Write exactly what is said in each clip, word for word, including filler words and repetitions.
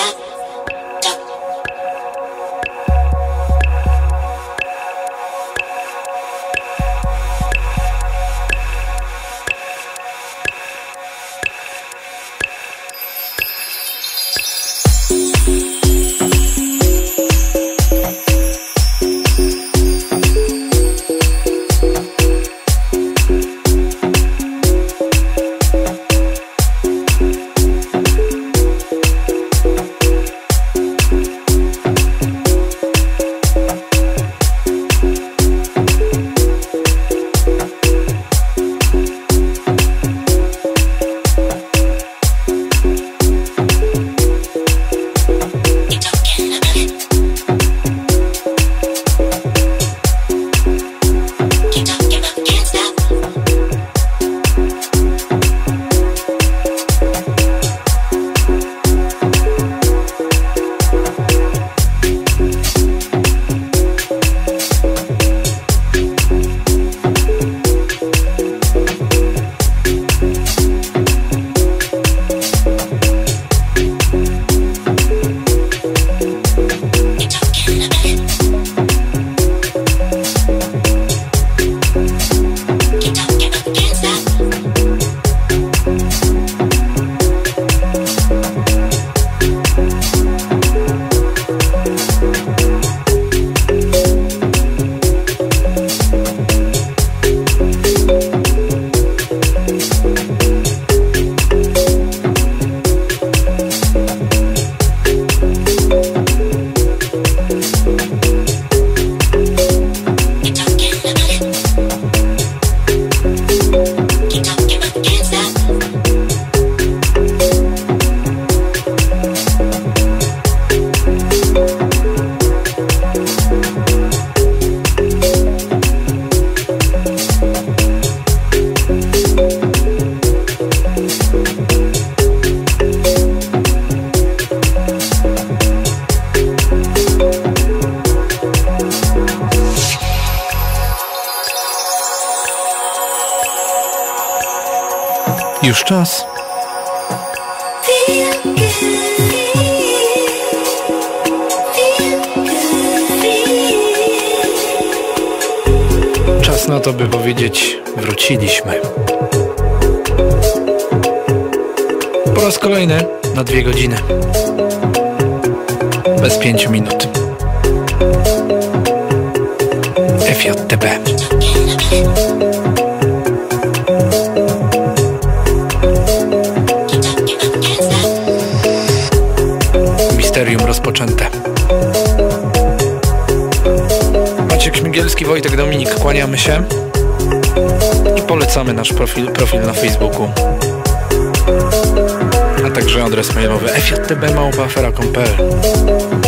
Już czas. Czas na to, by powiedzieć, wróciliśmy. Po raz kolejny na dwie godziny. Bez pięciu minut. F J T B. Misterium rozpoczęte. Maciek Śmigielski, Wojtek Dominik, kłaniamy się i polecamy nasz profil, profil na Facebooku, a także adres mailowy f j t b małpa afera kropka com kropka p l.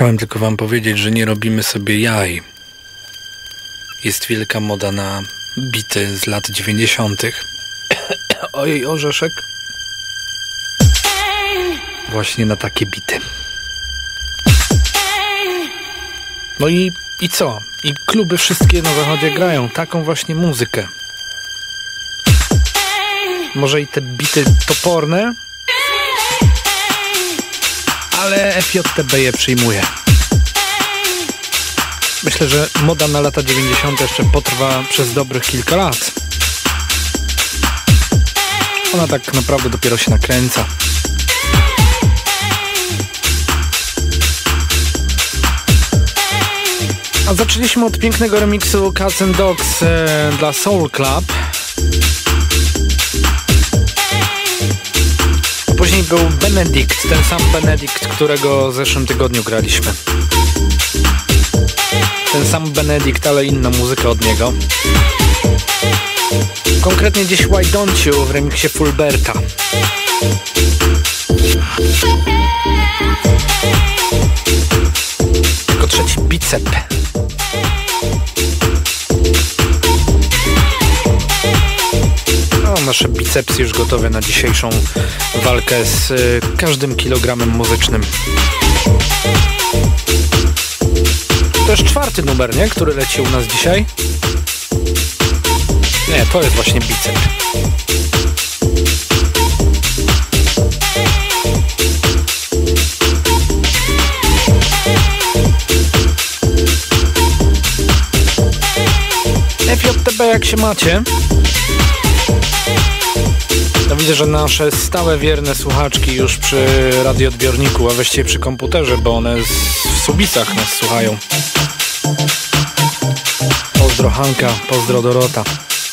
Chciałem tylko wam powiedzieć, że nie robimy sobie jaj. Jest wielka moda na bity z lat dziewięćdziesiątych. Ojej, orzeszek. Właśnie na takie bity. No i, i co? I kluby wszystkie na zachodzie grają taką właśnie muzykę. Może i te bity toporne, ale F J T B je przyjmuje. Myślę, że moda na lata dziewięćdziesiąte jeszcze potrwa przez dobrych kilka lat. Ona tak naprawdę dopiero się nakręca. A zaczęliśmy od pięknego remiksu Cats and Dogs e, dla Soul Club. A później był Benedict, ten sam Benedict, którego w zeszłym tygodniu graliśmy. Ten sam Benedict, ale inna muzyka od niego. Konkretnie dziś Why Don't You w remiksie Fulberta. Jako trzeci bicep. No, nasze bicepsy już gotowe na dzisiejszą walkę z y, każdym kilogramem muzycznym. To jest czwarty numer, nie? Który leci u nas dzisiaj. Nie, to jest właśnie bicep. F J T B, jak się macie? No widzę, że nasze stałe, wierne słuchaczki już przy radioodbiorniku, a właściwie przy komputerze, bo one w Subicach nas słuchają. Pozdro Hanka, pozdro Dorota.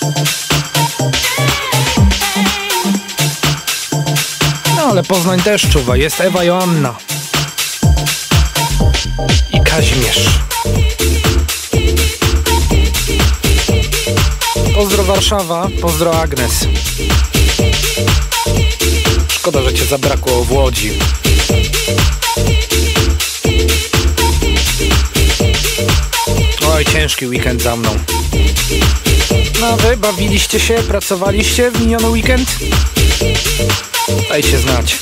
No ale Poznań też czuwa. Jest Ewa Joanna i Kazimierz. Pozdro Warszawa, pozdro Agnes. Szkoda, że cię zabrakło w Łodzi. Oj, ciężki weekend za mną. No wy bawiliście się, pracowaliście w miniony weekend? Dajcie znać.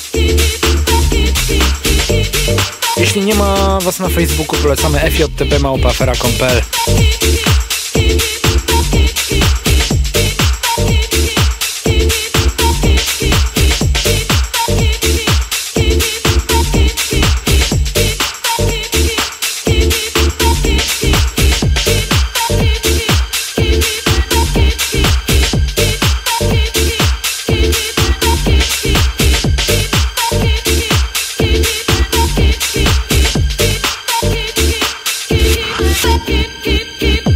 Jeśli nie ma was na Facebooku, polecamy F J T B małpa afera kropka p l. Keep, keep, keep.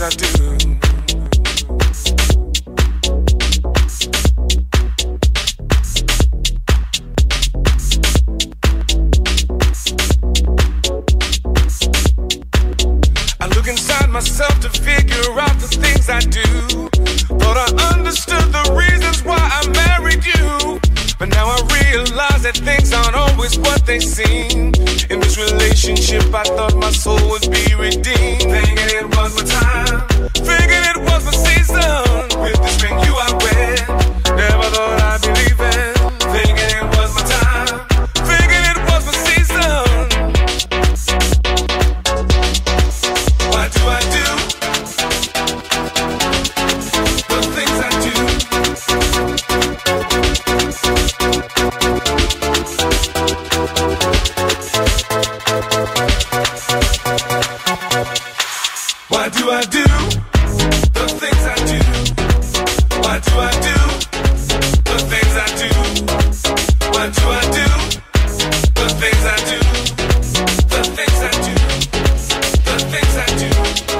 I do. I look inside myself to figure out the things I do. Thought I understood the reasons why I married you, but now I realize that things aren't always what they seem. In this relationship I thought my soul would be redeemed. Thinking it was my time, thinking it was my season. With this ring you I wear, never thought I'd be leaving. Thinking it was my time, thinking it was my season. Why do I do the things I do? Why do I do the things I do? Why do I do the things I do? Why do I do the things I do? The things I do. The things I do.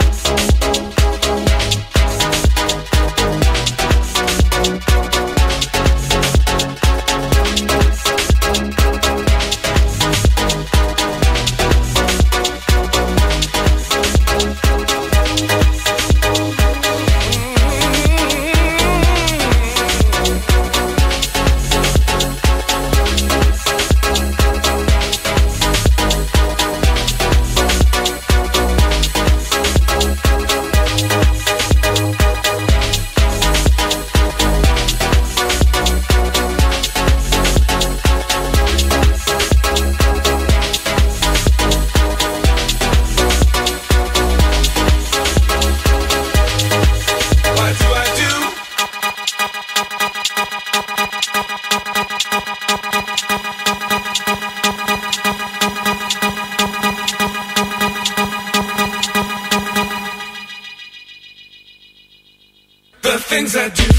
The things I do.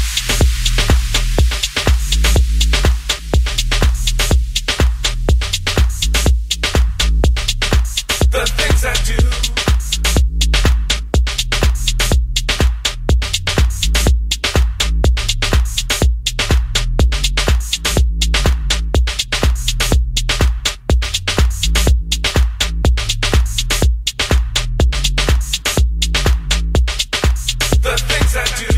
The things I do. The things I do.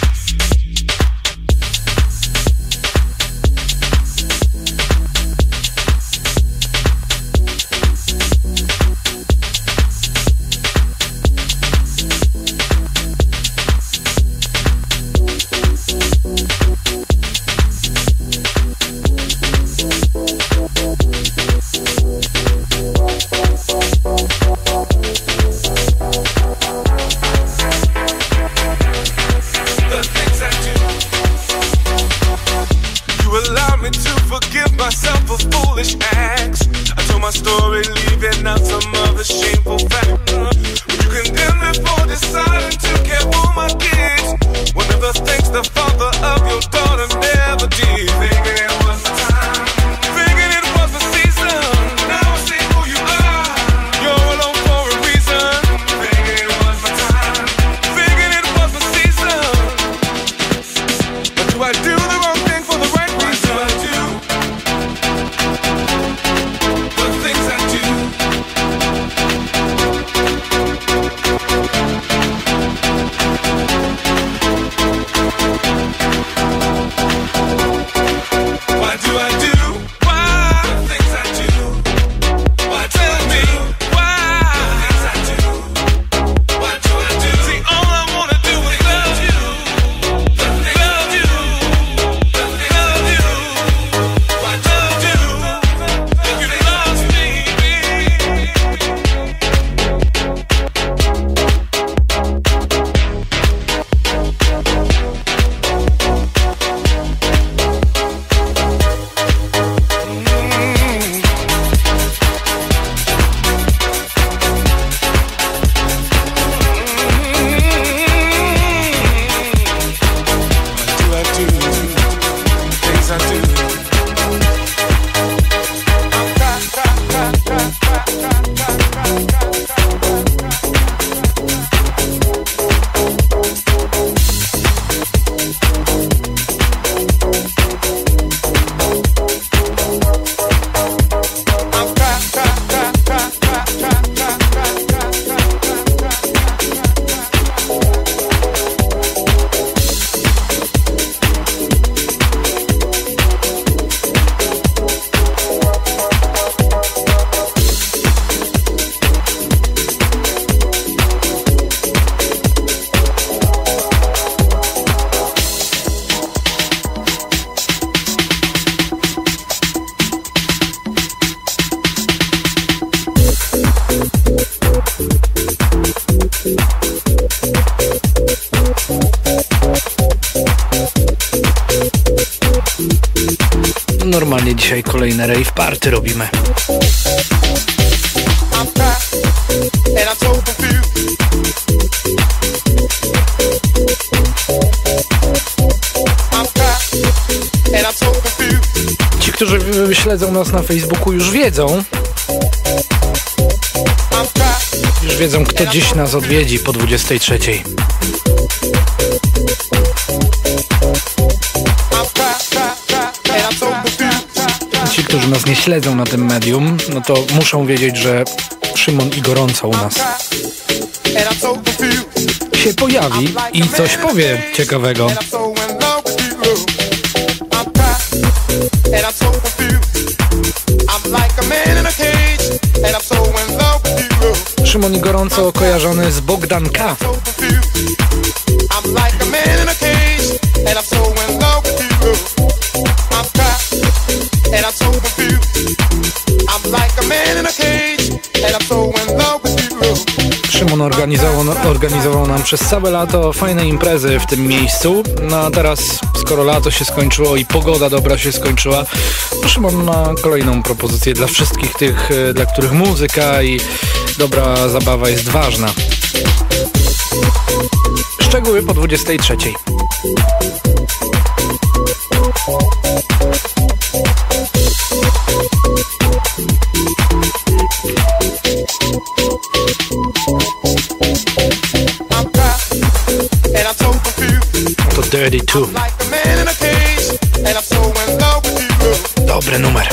Allow me to forgive myself for foolish acts. I told my story, leaving out some other shameful fact. You condemn me for deciding to care for my kids, one of the things the father of your daughter never did. Thinking it was my time, thinking it was my season. Now I see who you are, you're alone for a reason. Thinking it was my time, thinking it was my season. But do I do the wrong thing for the right reason? I do the things I do. Normalnie dzisiaj kolejne rave party robimy. Ci, którzy śledzą nas na Facebooku, już wiedzą, już wiedzą, kto dziś nas odwiedzi po dwudziestej trzeciej. Ci, którzy nas nie śledzą na tym medium, no to muszą wiedzieć, że Szymon i Gorąco u nas się pojawi i coś powie ciekawego. Szymon i Gorąco kojarzony z Bogdan K. Szymon organizował, organizował nam przez całe lato fajne imprezy w tym miejscu. No a teraz, skoro lato się skończyło i pogoda dobra się skończyła, to Szymon ma kolejną propozycję dla wszystkich tych, dla których muzyka i dobra zabawa jest ważna. Szczegóły po dwudziestej trzeciej. To Dirty Two. Dobry numer.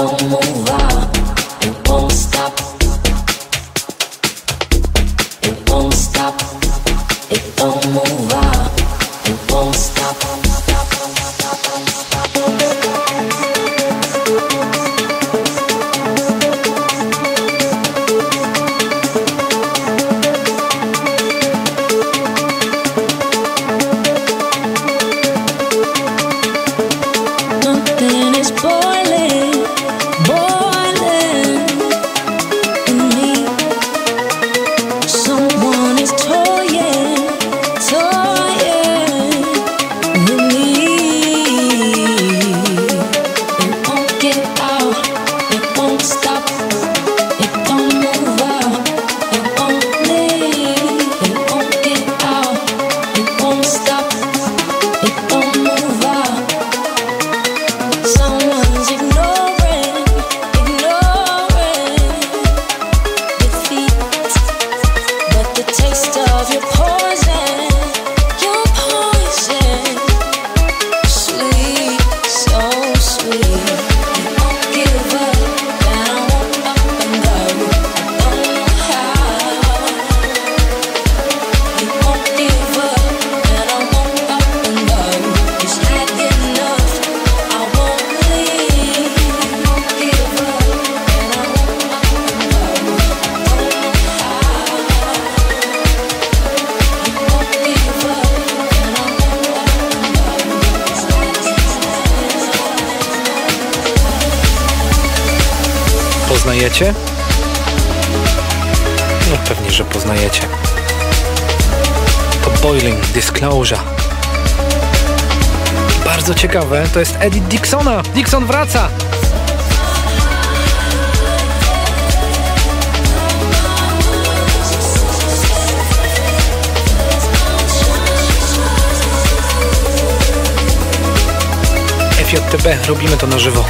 don't move out, it won't stop. It won't stop. It don't move out, it won't stop. Something is boiling, boiling in me. Someone is toying, toying with me. It won't get out, it won't stop. It don't move out, it won't leave. It won't get out, it won't stop. It don't move out. Someone's ignoring, ignoring defeat. But the taste of your poison, your poison, sweet, so sweet. You won't give up, and I won't up and go. I don't know how. You won't give up, and I won't up and go. It's had enough. I won't leave. You won't give up, and I won't up and go. I don't know how. You won't give up, and I won't up and go. It's had Poznajecie? No pewnie, że poznajecie. To Boiling Disclosure. Bardzo ciekawe, to jest Eddie Dixona. Dixon wraca! F J T B, robimy to na żywo.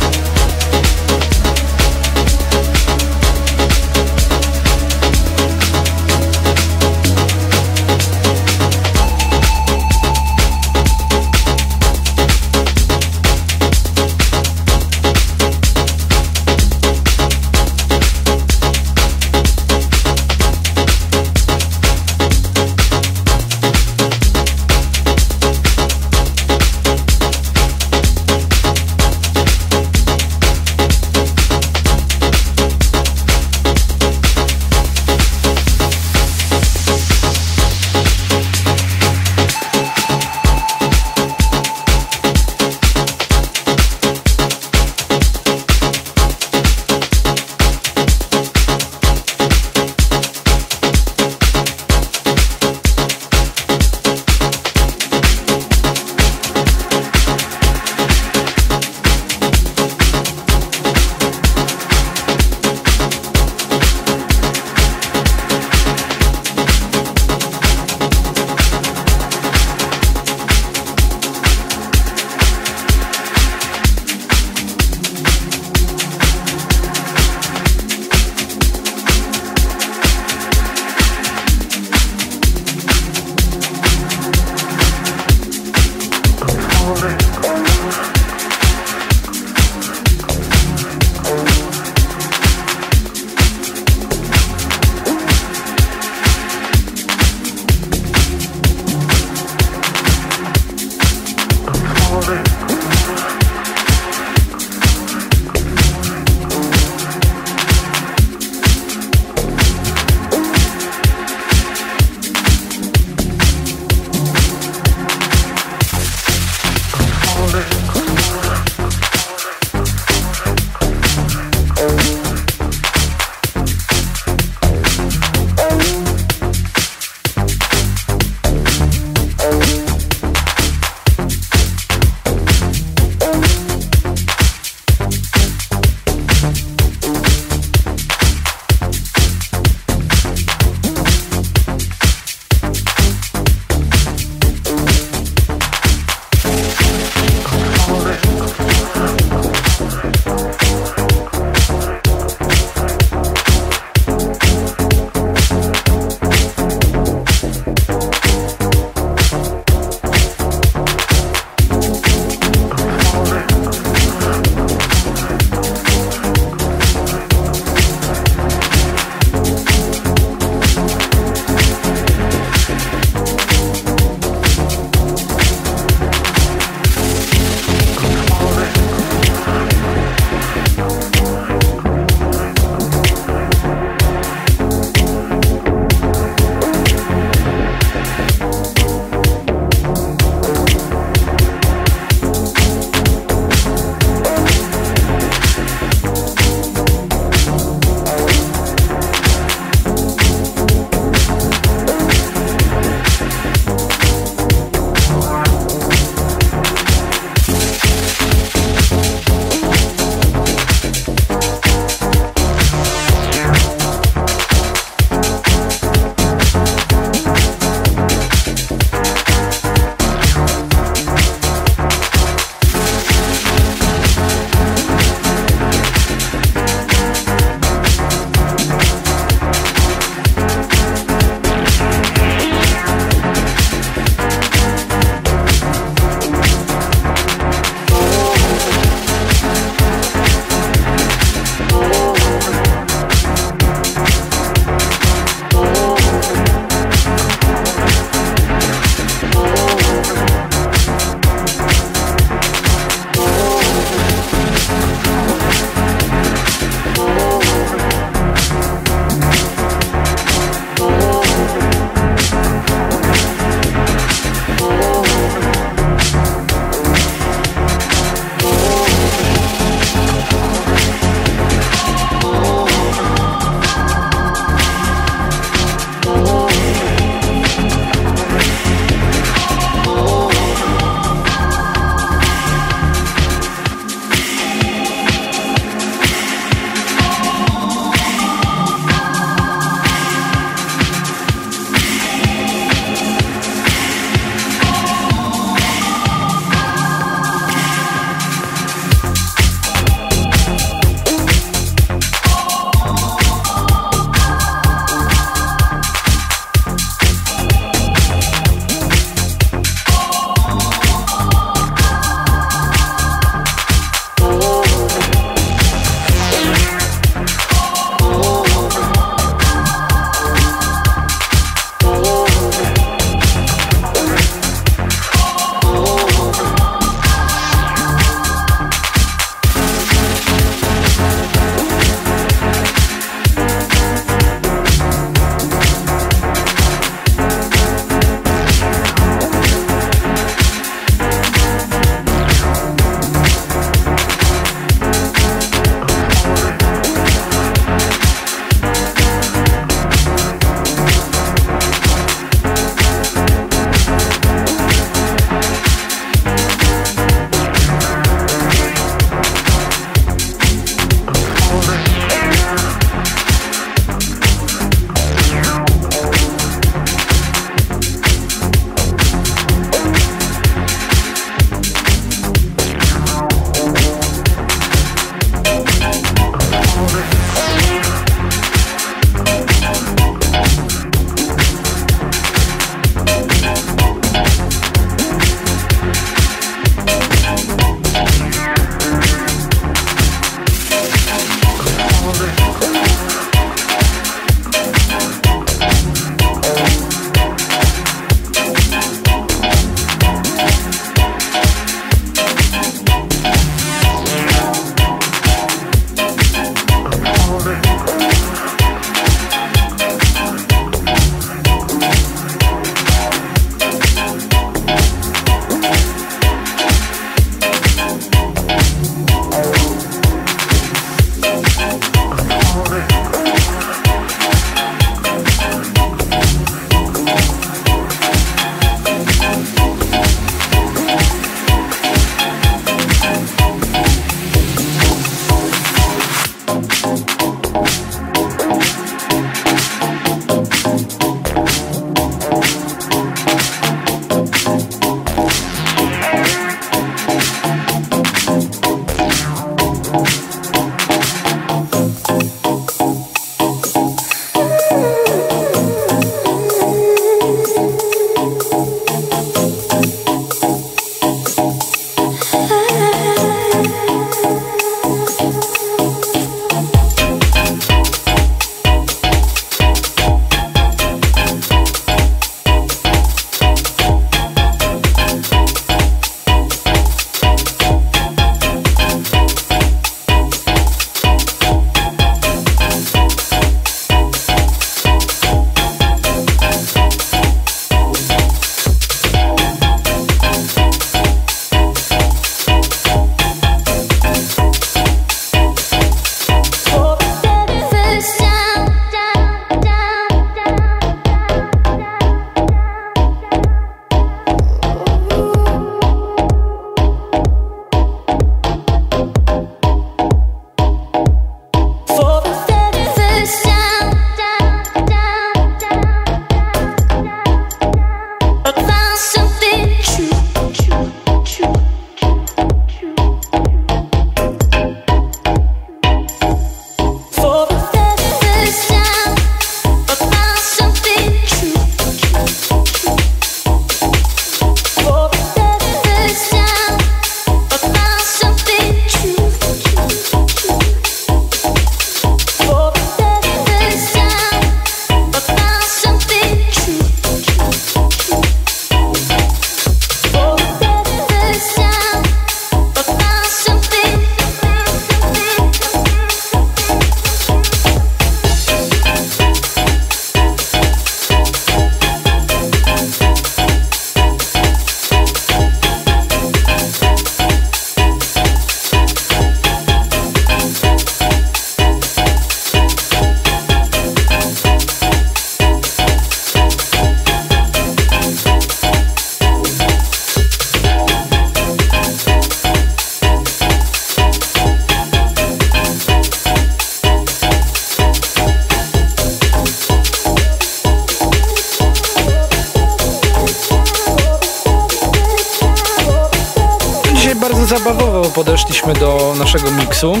zabawowo podeszliśmy do naszego miksu.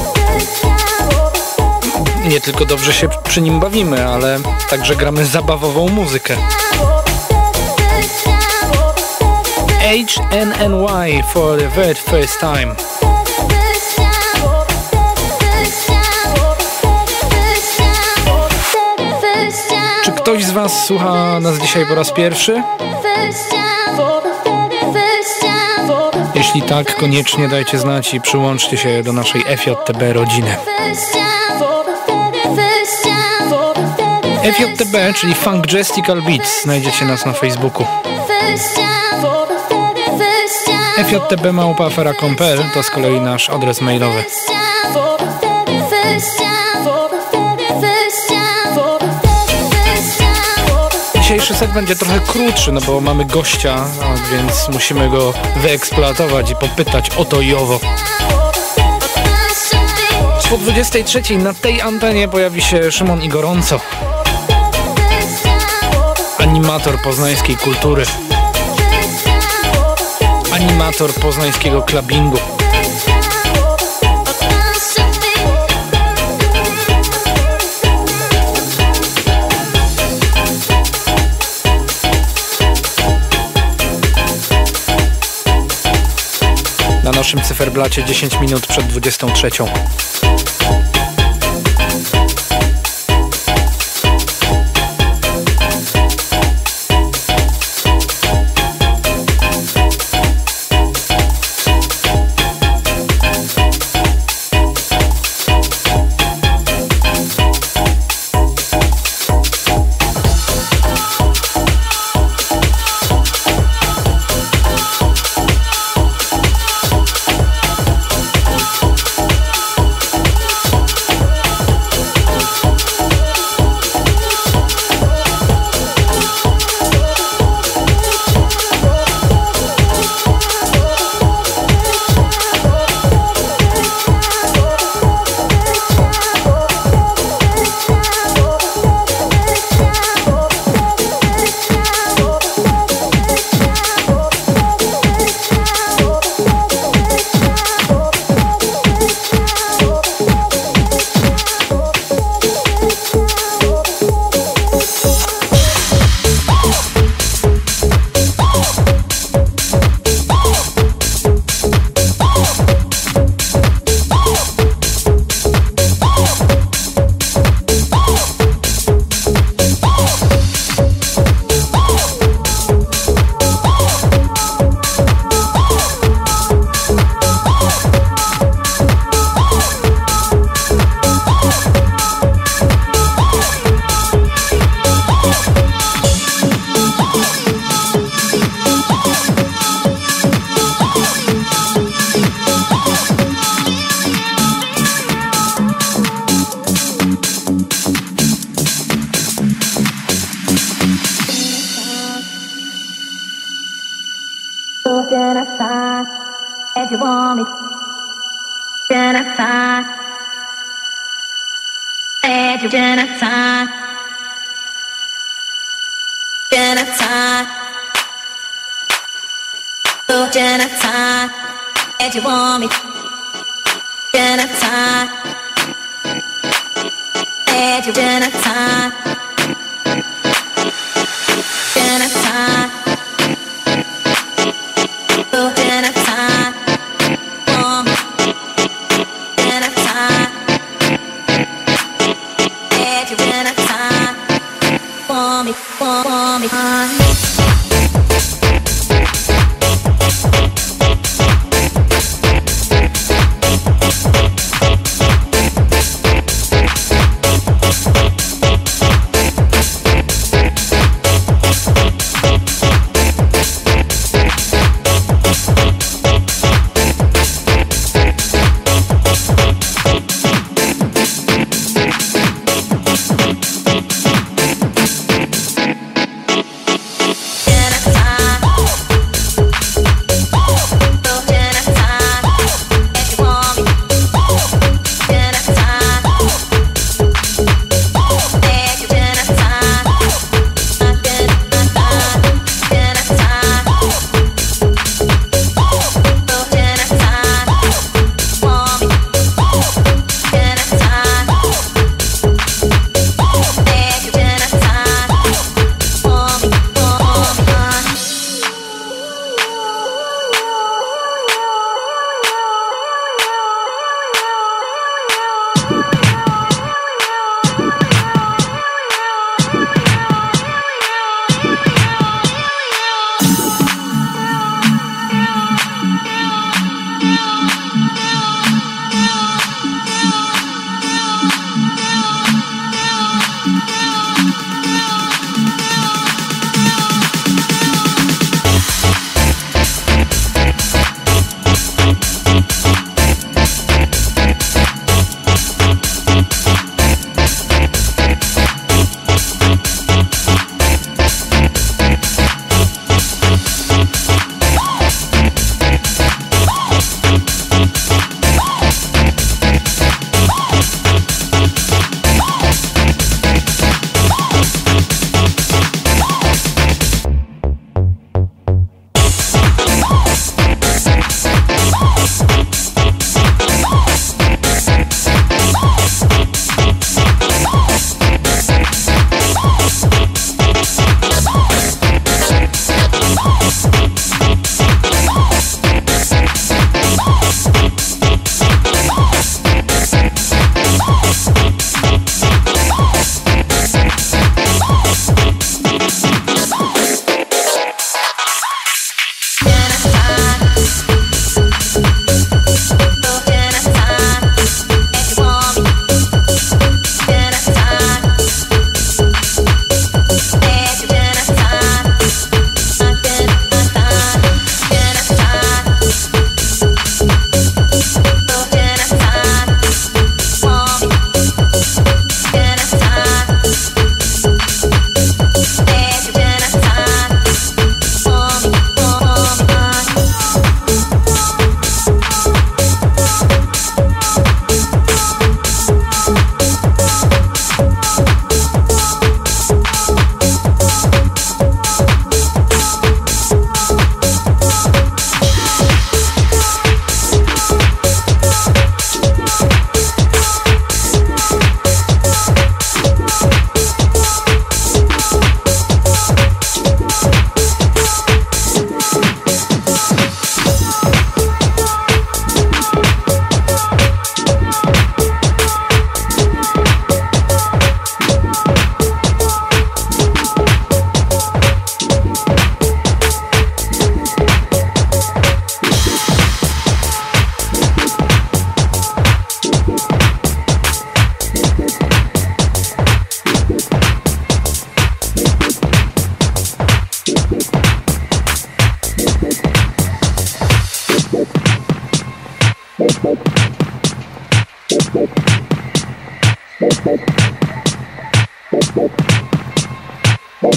Nie tylko dobrze się przy nim bawimy, ale także gramy zabawową muzykę. H N N Y for the very first time. Czy ktoś z Was słucha nas dzisiaj po raz pierwszy? Jeśli tak, koniecznie dajcie znać i przyłączcie się do naszej F J T B rodziny. F J T B, czyli Funkjestical Beats, znajdziecie nas na Facebooku. F J T B małpa afera kropka com kropka p l to z kolei nasz adres mailowy. Dzisiejszy set będzie trochę krótszy, no bo mamy gościa, więc musimy go wyeksploatować i popytać o to i owo. Po dwudziestej trzeciej na tej antenie pojawi się Szymon i Gorąco, animator poznańskiej kultury, animator poznańskiego clubbingu. Na naszym cyferblacie dziesięć minut przed dwudziestą trzecią. If you want me, then I sign. If you then I sign. Then I sign. Oh, then I sign. If you want me, then I sign. If you then I sign. Then I sign. Oh, then I sign. Want me, want me, want me.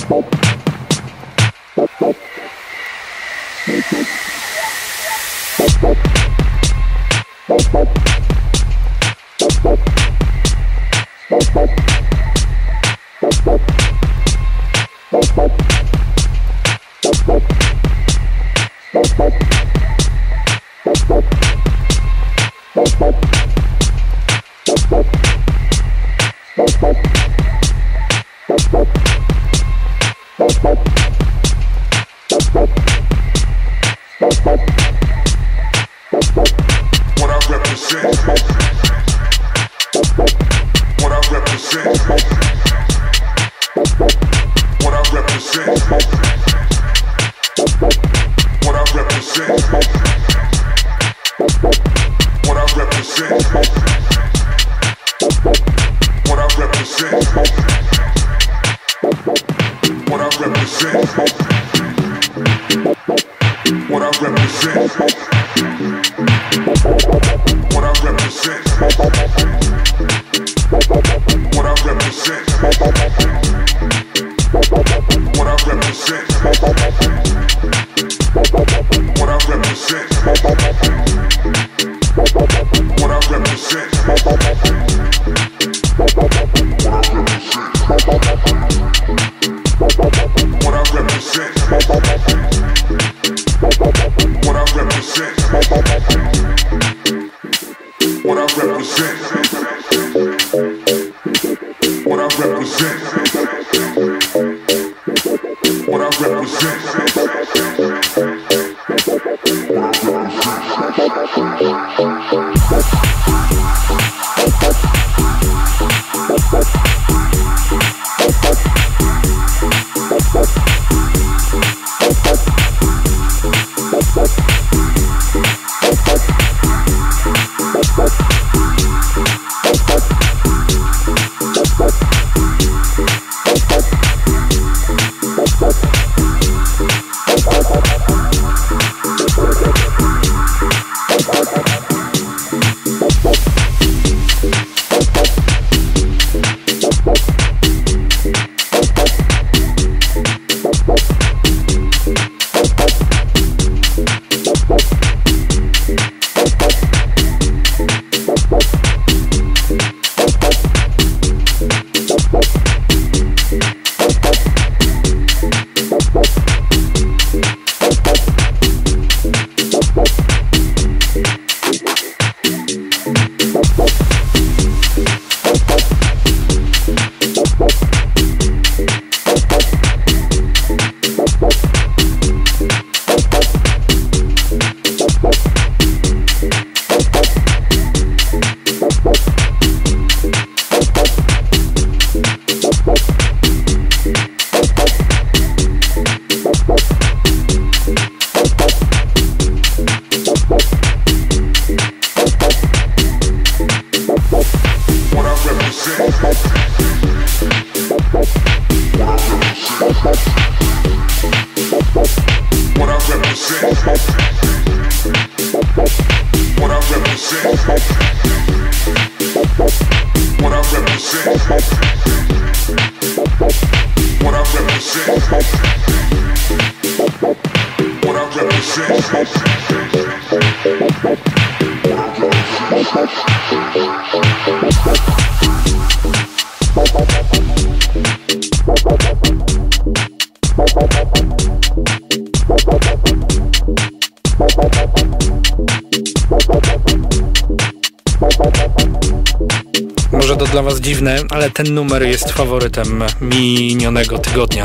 Może to dla Was dziwne, ale ten numer jest faworytem minionego tygodnia.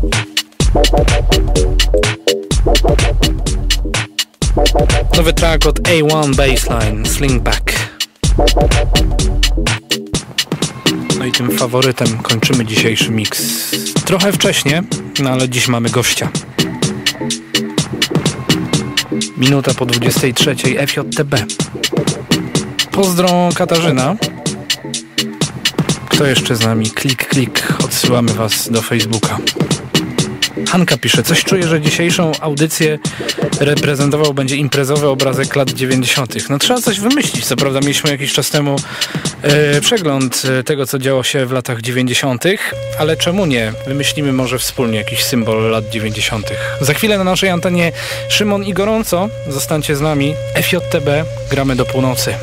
Nowy track od A jeden Bassline, Slingback. No i tym faworytem kończymy dzisiejszy mix. Trochę wcześnie, no ale dziś mamy gościa. Minuta po dwudziestej trzeciej, F J T B. Pozdro Katarzyna. Kto jeszcze z nami? Klik, klik. Odsyłamy Was do Facebooka. Hanka pisze, coś czuję, że dzisiejszą audycję reprezentował będzie imprezowy obrazek lat dziewięćdziesiątych. No trzeba coś wymyślić. Co prawda mieliśmy jakiś czas temu e, przegląd tego, co działo się w latach dziewięćdziesiątych, ale czemu nie? Wymyślimy może wspólnie jakiś symbol lat dziewięćdziesiątych. Za chwilę na naszej antenie Szymon i Gorąco. Zostańcie z nami. F J T B. Gramy do północy.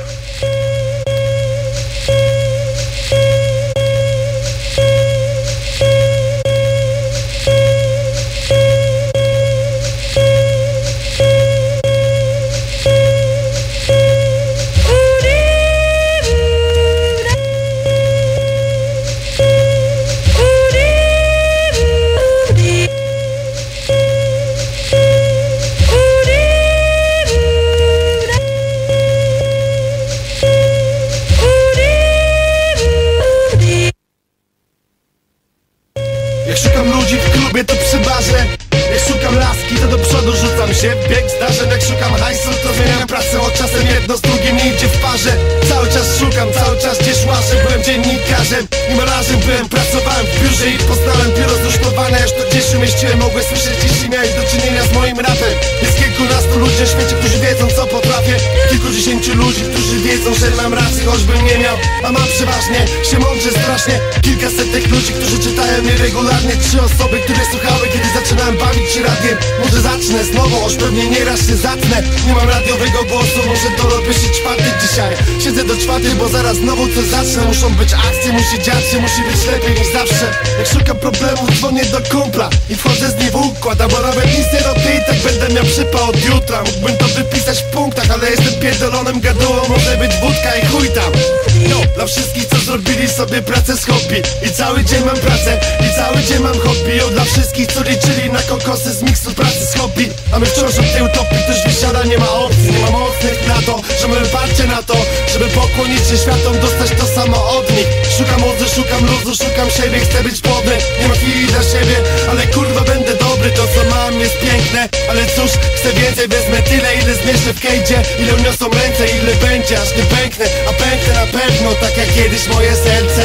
To przy barze. Jak szukam laski, to do przodu rzucam się w bieg zdarzeń. Jak szukam hajsu, to zmieniam pracę, choć czasem jedno z drugim nie idzie w parze. Cały czas szukam, cały czas gdzieś łażę. Byłem dziennikarzem i malarzem, byłem, pracowałem w biurze i poznałem biuro z rusztowania. Już to gdzieś umieściłem, mogłeś słyszeć, jeśli miałeś do czynienia z moim rapem. Jest kilkunastu ludzi na świecie, którzy wiedzą, co potrafię. Kilkudziesięciu ludzi, którzy wiedzą, że mam rację, choćbym nie miał. A mam przeważnie, się mądrze strasznie. Kilkasetek ludzi, którzy czytają mnie regularnie. Trzy osoby, które słuchały, kiedy zaczynałem bawić się radiem. Może zacznę znowu, choć pewnie nieraz się zatnę. Nie mam radiowego głosu, może to robię się czwarty dzisiaj. Siedzę do czwartej, bo zaraz znowu coś zacznę. Muszą być akcje, musi dziać się, musi być lepiej niż zawsze. Jak szukam problemu, dzwonię do kumpla i wchodzę z nim w układ. A bo nawet nic nie robię i tak będę miał przypał od jutra. Mógłbym to wypisać w punktach, ale jestem pierdolonym gadułą. Może być wódka i chuj tam. No, dla wszystkich, co zrobili sobie pracę z hobby. I cały dzień mam pracę, i cały dzień mam hobby. O, dla wszystkich, co liczyli na kokosy z miksu pracy z hobby. A my wciąż od tej utopii, ktoś wysiada, nie ma opcji. Nie ma mocnych na to, że mamy parcie na to, żeby pokłonić się światom, dostać to samo od nich. Szukam mocy, szukam luzu, szukam siebie, chcę być podny. Nie ma chwili dla siebie, ale kurwa będę dobry. To co mam jest piękne, ale cóż, chcę więcej, wezmę tyle, ile zmieszczę w kejdzie. Ile uniosą ręce, ile będzie, aż nie pęknę. A pęknę na pewno, tak jak kiedyś moje serce.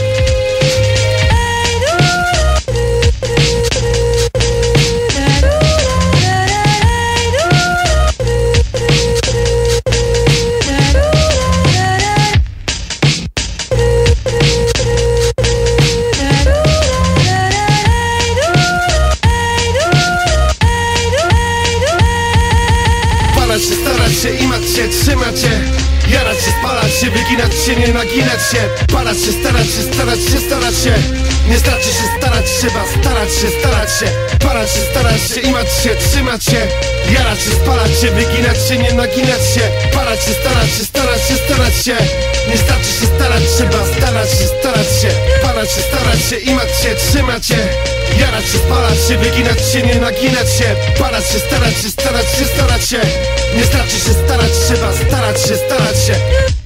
Imać się, trzymać się, jarać się, spalać się, wyginać się, nie naginać się. Parać się, starać się, starać się, starać się. Nie starczy się starać, trzeba starać się, starać się. Parać się, starać się, imać się, trzymać się. Jarać się, spalać się, wyginać się, nie naginać się. Parać się, starać się, starać się, starać się. Nie starczy się starać, trzeba starać się, starać się. Parać się, starać się, imać się, trzymać się. Jarać się, spalać się, wyginać się, nie naginać się. Parać się, starać się, starać się, starać się. Nie starczy się starać, trzeba starać się, starać się.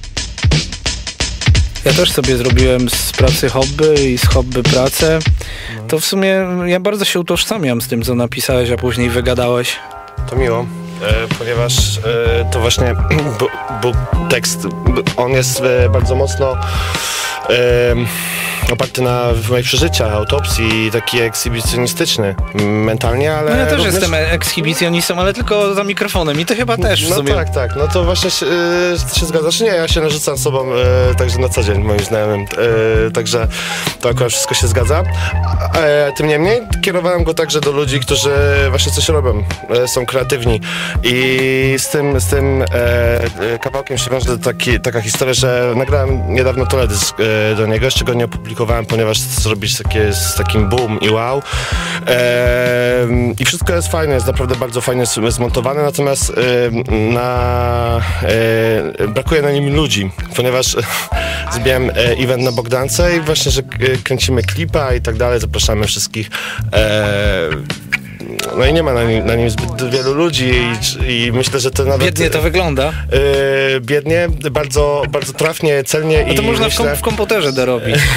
Ja też sobie zrobiłem z pracy hobby i z hobby pracę. To w sumie ja bardzo się utożsamiam z tym, co napisałeś, a później wygadałeś. To miło, e, ponieważ e, to właśnie był tekst, on jest e, bardzo mocno e, oparty na moich przeżyciach, autopsji, taki ekshibicjonistyczny mentalnie, ale... No ja też również... jestem ekshibicjonistą, ale tylko za mikrofonem i ty chyba też w No sumie. tak, tak, no to właśnie się, y, się zgadzasz. Nie, ja się narzucam sobą y, także na co dzień moim znajomym, y, także to akurat wszystko się zgadza. E, tym niemniej kierowałem go także do ludzi, którzy właśnie coś robią, y, są kreatywni i z tym, z tym e, kawałkiem się wiąże taki, taka historia, że nagrałem niedawno teledysk y, do niego, jeszcze go nie opublikowałem, ponieważ chcę zrobić takie z takim boom i wow. E, I wszystko jest fajne, jest naprawdę bardzo fajnie zmontowane, natomiast e, na, e, brakuje na nim ludzi, ponieważ zbieram e, event na Bogdance i właśnie, że kręcimy klipa i tak dalej, zapraszamy wszystkich. E, No i nie ma na nim, na nim zbyt wielu ludzi i, i myślę, że to nawet... Biednie to wygląda. Yy, biednie, bardzo, bardzo trafnie, celnie. No to i można myślę, w, kom w komputerze dorobić.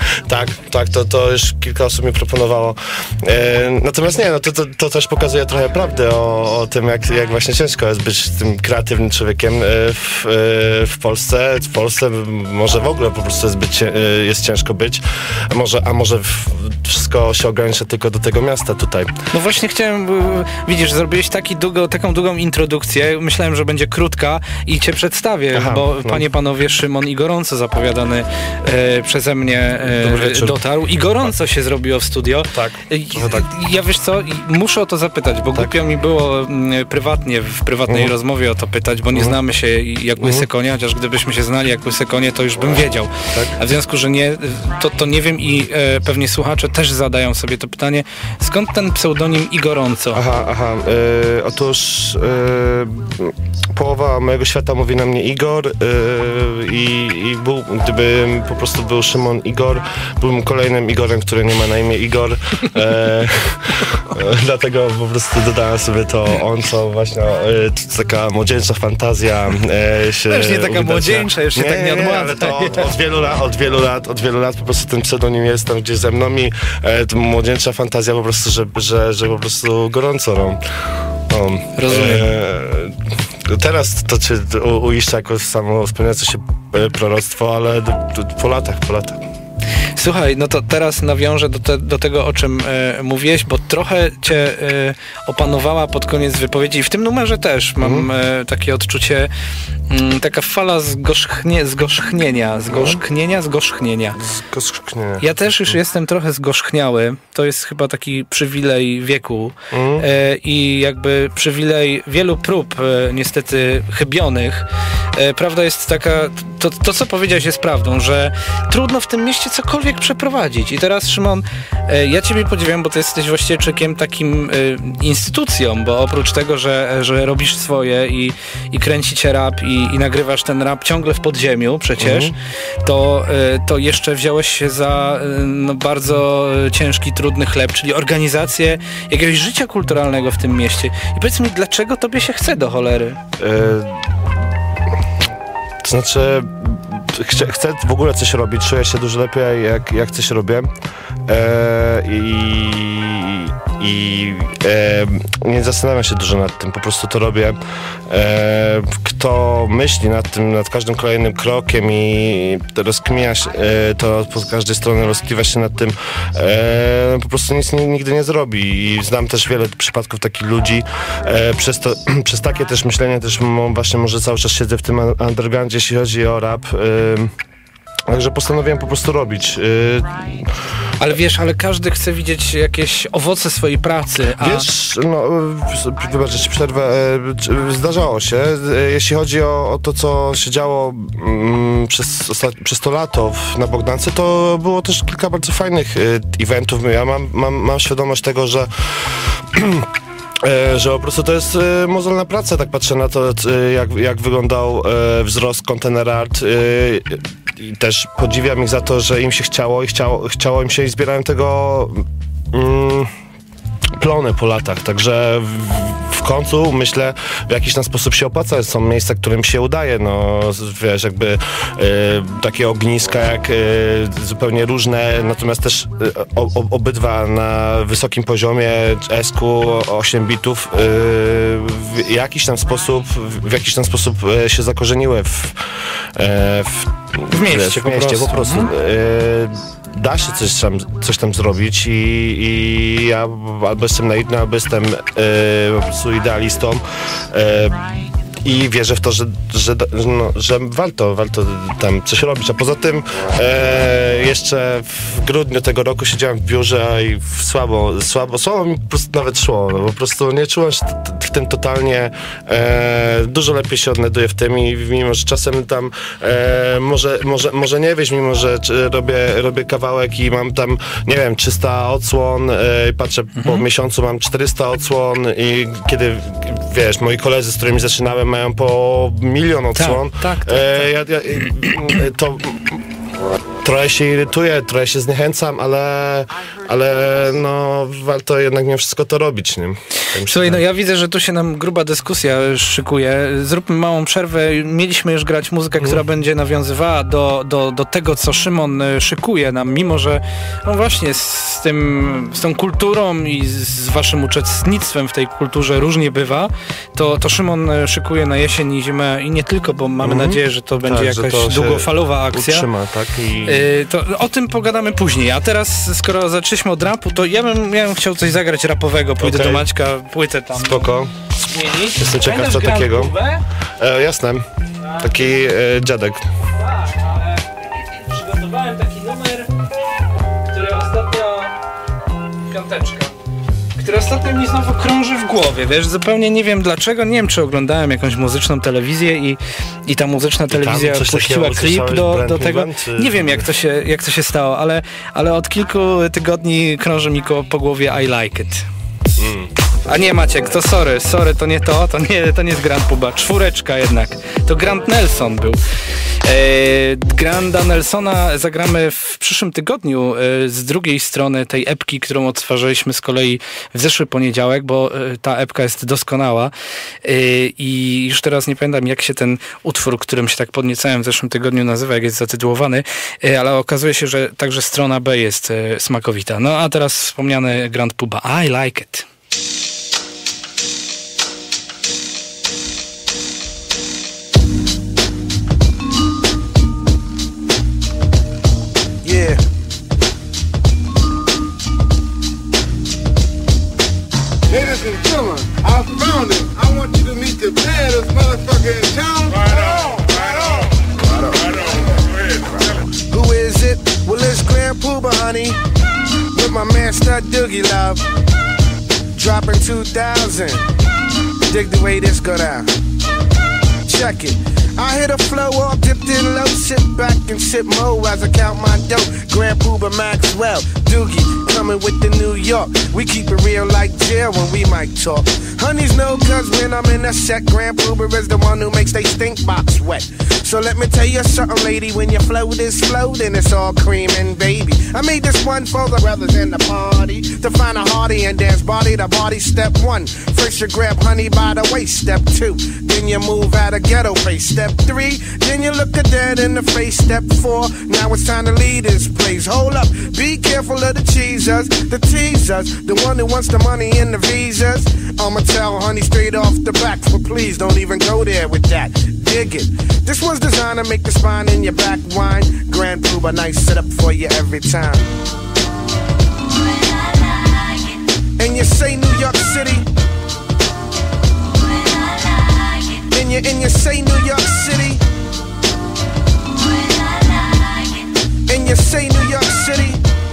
Tak, tak, to, to już kilka osób mi proponowało. E, natomiast nie, no to, to, to też pokazuje trochę prawdy o, o tym, jak, jak właśnie ciężko jest być tym kreatywnym człowiekiem e, w, e, w Polsce. W Polsce może w ogóle po prostu jest, być, e, jest ciężko być, a może, a może w, wszystko się ogranicza tylko do tego miasta tutaj. No właśnie chciałem, widzisz, zrobiłeś taki długo, taką długą introdukcję, myślałem, że będzie krótka i cię przedstawię, Aha, bo no. panie, panowie, Szymon i gorąco zapowiadany e, przeze mnie e, dotarł i gorąco się zrobiło w studio. Tak, E, tak. Ja wiesz co, muszę o to zapytać, bo Tak. głupio mi było m, prywatnie, w prywatnej Mhm. rozmowie o to pytać, bo nie Mhm. znamy się jak łyse konie, chociaż gdybyśmy się znali jak łyse konie, to już bym wiedział. Tak. A w związku, że nie, to, to nie wiem i e, pewnie słuchacze też zadają sobie to pytanie, skąd ten pseudonim i gorąco? Aha, aha. E, otóż e, połowa mojego świata mówi na mnie Igor e, i, i był, gdybym po prostu był Szymon Igor, byłbym kolejnym Igorem, który nie ma na imię Igor. E, e, dlatego po prostu dodałem sobie to on, co właśnie e, to taka młodzieńcza fantazja e, się No już nie taka uwidacznia. młodzieńcza, już się tak nie odmładza. ale to od, od wielu lat, od wielu lat, od wielu lat po prostu ten pseudonim jest tam gdzieś ze mną i e, to młodzieńcza fantazja po prostu, że, że, że po prostu gorąco. No. No, Rozumiem. E, teraz to cię u- uiszcza jako samo spełniające się e, proroctwo, ale do, do, po latach, po latach. Słuchaj, no to teraz nawiążę do, te, do tego, o czym e, mówiłeś, bo trochę cię e, opanowała pod koniec wypowiedzi i w tym numerze też mam e, takie odczucie, m, taka fala zgorzchnie, zgorzchnienia, zgorzchnienia, zgorzchnienia. Skosknie. Ja też już jestem trochę zgorzchniały. To jest chyba taki przywilej wieku e, i jakby przywilej wielu prób e, niestety chybionych. E, prawda jest taka, to, to co powiedziałeś jest prawdą, że trudno w tym mieście cokolwiek przeprowadzić. I teraz Szymon, e, ja ciebie podziwiam, bo ty jesteś właściwie człowiekiem takim e, instytucją, bo oprócz tego, że, że robisz swoje i, i kręci cię rap i, i nagrywasz ten rap ciągle w podziemiu przecież, to, e, to jeszcze wziąłeś się za e, no, bardzo ciężki, trudny chleb, czyli organizację jakiegoś życia kulturalnego w tym mieście. I powiedz mi, dlaczego tobie się chce do cholery? E, to znaczy, chcę, chcę w ogóle coś robić, czuję się dużo lepiej, jak, jak coś robię. E, I i e, nie zastanawiam się dużo nad tym, po prostu to robię. E, kto myśli nad tym, nad każdym kolejnym krokiem i rozkmija się, e, to z każdej strony rozkliwa się nad tym, e, po prostu nic nie, nigdy nie zrobi. I znam też wiele przypadków takich ludzi. E, przez, to, przez takie też myślenie też m- właśnie może cały czas siedzę w tym undergroundzie, jeśli chodzi o rap. E, Także postanowiłem po prostu robić. Yy, Ale wiesz, ale każdy chce widzieć jakieś owoce swojej pracy, a... Wiesz, no, w- wybacz, że ci przerwę, e, c- zdarzało się. E, Jeśli chodzi o, o to, co się działo mm, przez, osta- przez to lato w, na Bogdance, to było też kilka bardzo fajnych e, eventów. Ja mam, mam, mam świadomość tego, że E, że po prostu to jest e, mozolna praca, tak patrzę na to, e, jak, jak wyglądał e, wzrost Container Art. E, i też podziwiam ich za to, że im się chciało i chciało, chciało im się i zbierałem tego mm, plony po latach, także w, w końcu myślę, w jakiś tam sposób się opłaca. Są miejsca, którym się udaje, no wiesz, jakby e, takie ogniska jak e, zupełnie różne, natomiast też e, o, o, obydwa na wysokim poziomie, S Q osiem bitów e, w jakiś tam sposób w jakiś tam sposób e, się zakorzeniły w, e, w, W mieście w po mieście prostu. po prostu. E, da się coś tam, coś tam zrobić i, i ja albo jestem naiwny, albo jestem e, po prostu idealistą e, i wierzę w to, że, że, no, że warto, warto tam coś robić. A poza tym e, jeszcze w grudniu tego roku siedziałem w biurze i w słabo, słabo, słabo mi po prostu nawet szło. No, po prostu nie czułem się t- w tym totalnie. E, dużo lepiej się odnajduję w tym i mimo, że czasem tam e, może, może, może nie wieść, mimo, że czy, robię, robię kawałek i mam tam, nie wiem, trzysta odsłon, e, patrzę po miesiącu mam czterysta odsłon i kiedy, wiesz, moi koledzy, z którymi zaczynałem, mają po milion odsłon. tak, tak, E, ja, ja, to trochę się irytuję, trochę się zniechęcam, ale, ale no warto jednak mimo wszystko to robić, nie? Słuchaj, no ja widzę, że tu się nam gruba dyskusja szykuje. Zróbmy małą przerwę. Mieliśmy już grać muzykę, mm. która będzie nawiązywała do, do, do tego, co Szymon szykuje nam, mimo że no właśnie z tym, z tą kulturą i z waszym uczestnictwem w tej kulturze różnie bywa, to, to Szymon szykuje na jesień i zimę i nie tylko, bo mamy mm. nadzieję, że to będzie tak, jakaś to długofalowa akcja. Utrzyma, tak? I... Yy, to o tym pogadamy później. A teraz, skoro zaczęliśmy od rapu, to ja bym, ja bym chciał coś zagrać rapowego. Pójdę okay. do Maćka, płytę tam spoko. zmienić. Jestem ciekaw, co takiego. E, jasne. Taki e, dziadek. Tak, ale przygotowałem taki numer, który ostatnio... Piąteczka. Który ostatnio mi znowu krąży w głowie, wiesz, zupełnie nie wiem dlaczego, nie wiem czy oglądałem jakąś muzyczną telewizję i, i ta muzyczna telewizja puściła klip do, do tego, czy... nie wiem jak to się, jak to się stało, ale, ale od kilku tygodni krąży mi ko- po głowie I Like It. Mm. A nie Maciek, to sorry, sorry, to nie to, to nie, to nie jest Grand Puba, czwóreczka jednak, to Grant Nelson był. E, Granda Nelsona zagramy w przyszłym tygodniu e, z drugiej strony tej epki, którą odtwarzaliśmy z kolei w zeszły poniedziałek, bo e, ta epka jest doskonała e, i już teraz nie pamiętam jak się ten utwór, którym się tak podniecałem w zeszłym tygodniu nazywa, jak jest zatytułowany, e, ale okazuje się, że także strona B jest e, smakowita. No a teraz wspomniany Grand Puba, I Like It. Yeah. Ladies and gentlemen, I found it. I want you to meet the baddest motherfucker in town. Right on, right on, right on, right on. Go ahead, tell it. Who is it? Well, it's Grand Puba, honey. With my man Stud Doogie Love. Dropping two thousand. Dig the way this go down. Check it. I hit a flow all dipped in low, sit back and sip mo as I count my dough. Grand Puba Maxwell, Doogie, coming with the New York. We keep it real like jail when we might talk. Honeys know cause when I'm in a set, Grand Puba is the one who makes they stink box wet. So let me tell you something, lady, when your float is floating, it's all creaming, baby. I made this one for the brothers in the party, to find a hearty and dance body to body. Step one, first you grab honey by the waist. Step two, then you move at a ghetto pace. Step three, then you look a dead in the face. Step four, now it's time to leave this place. Hold up, be careful of the cheesers, the teasers, the one who wants the money and the visas. I'ma tell honey straight off the back, but please don't even go there with that. Dig it. This one's designed to make the spine in your back whine. Grand Puba, nice setup for you every time. And you say New York City. And you, and you say New York City. And you say New York City.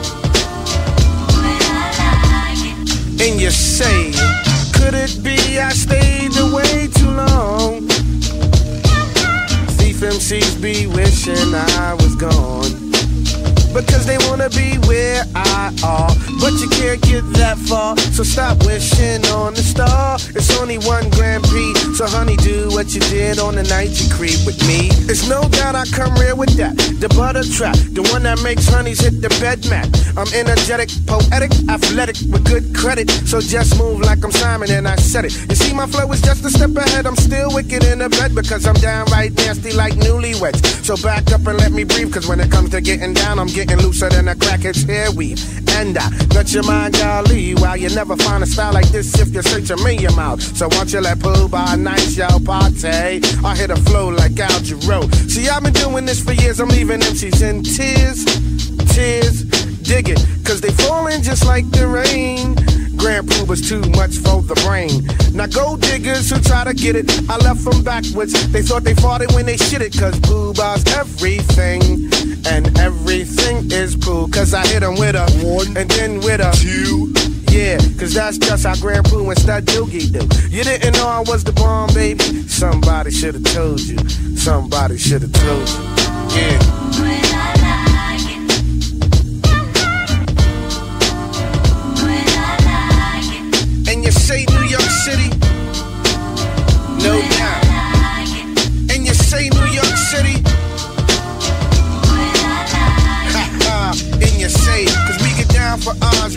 And you say, could it be I stayed away too long? Thief M Cs be wishing I was gone, because they wanna be where I are, but you can't get that far, so stop wishing on the star. It's only one Grand P, so honey, do what you did on the night you creep with me. It's no doubt I come real with that, the butter trap, the one that makes honeys hit the bed mat. I'm energetic, poetic, athletic, with good credit, so just move like I'm Simon and I said it. You see my flow is just a step ahead, I'm still wicked in the bed, because I'm downright nasty like newlyweds. So back up and let me breathe, cause when it comes to getting down, I'm getting looser than a crackhead's hair weave. And I let your mind golly, while you never find a style like this if you search a million miles. So won't you let Pooh by a nice yo party? I hit a flow like Al Jarreau. See, I've been doing this for years, I'm leaving M Cs in tears, tears. Dig it, cause they falling just like the rain. Grand Puba's too much for the brain. Now go diggers who try to get it, I left them backwards. They thought they fought it when they shit it, cause Puba's everything, and everything is Pooh. Cause I hit them with a one, and then with a two. Yeah, cause that's just how Grand Pooh and Stud Doogie do. You didn't know I was the bomb, baby? Somebody should've told you. Somebody should've told you. Yeah. You say New York City, no doubt. And you say New York City.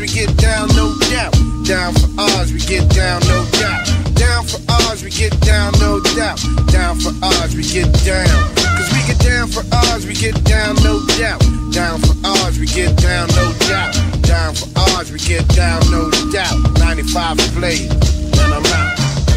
get down, no doubt. Down for ours, we get down, no doubt. Down for ours, we get down, no doubt. Down for ours, we get down. Cause we get down for ours, we get down, no doubt. Down for ours, we get down, no doubt. Down for ours, we get down, no doubt. ninety-five played, and I'm out.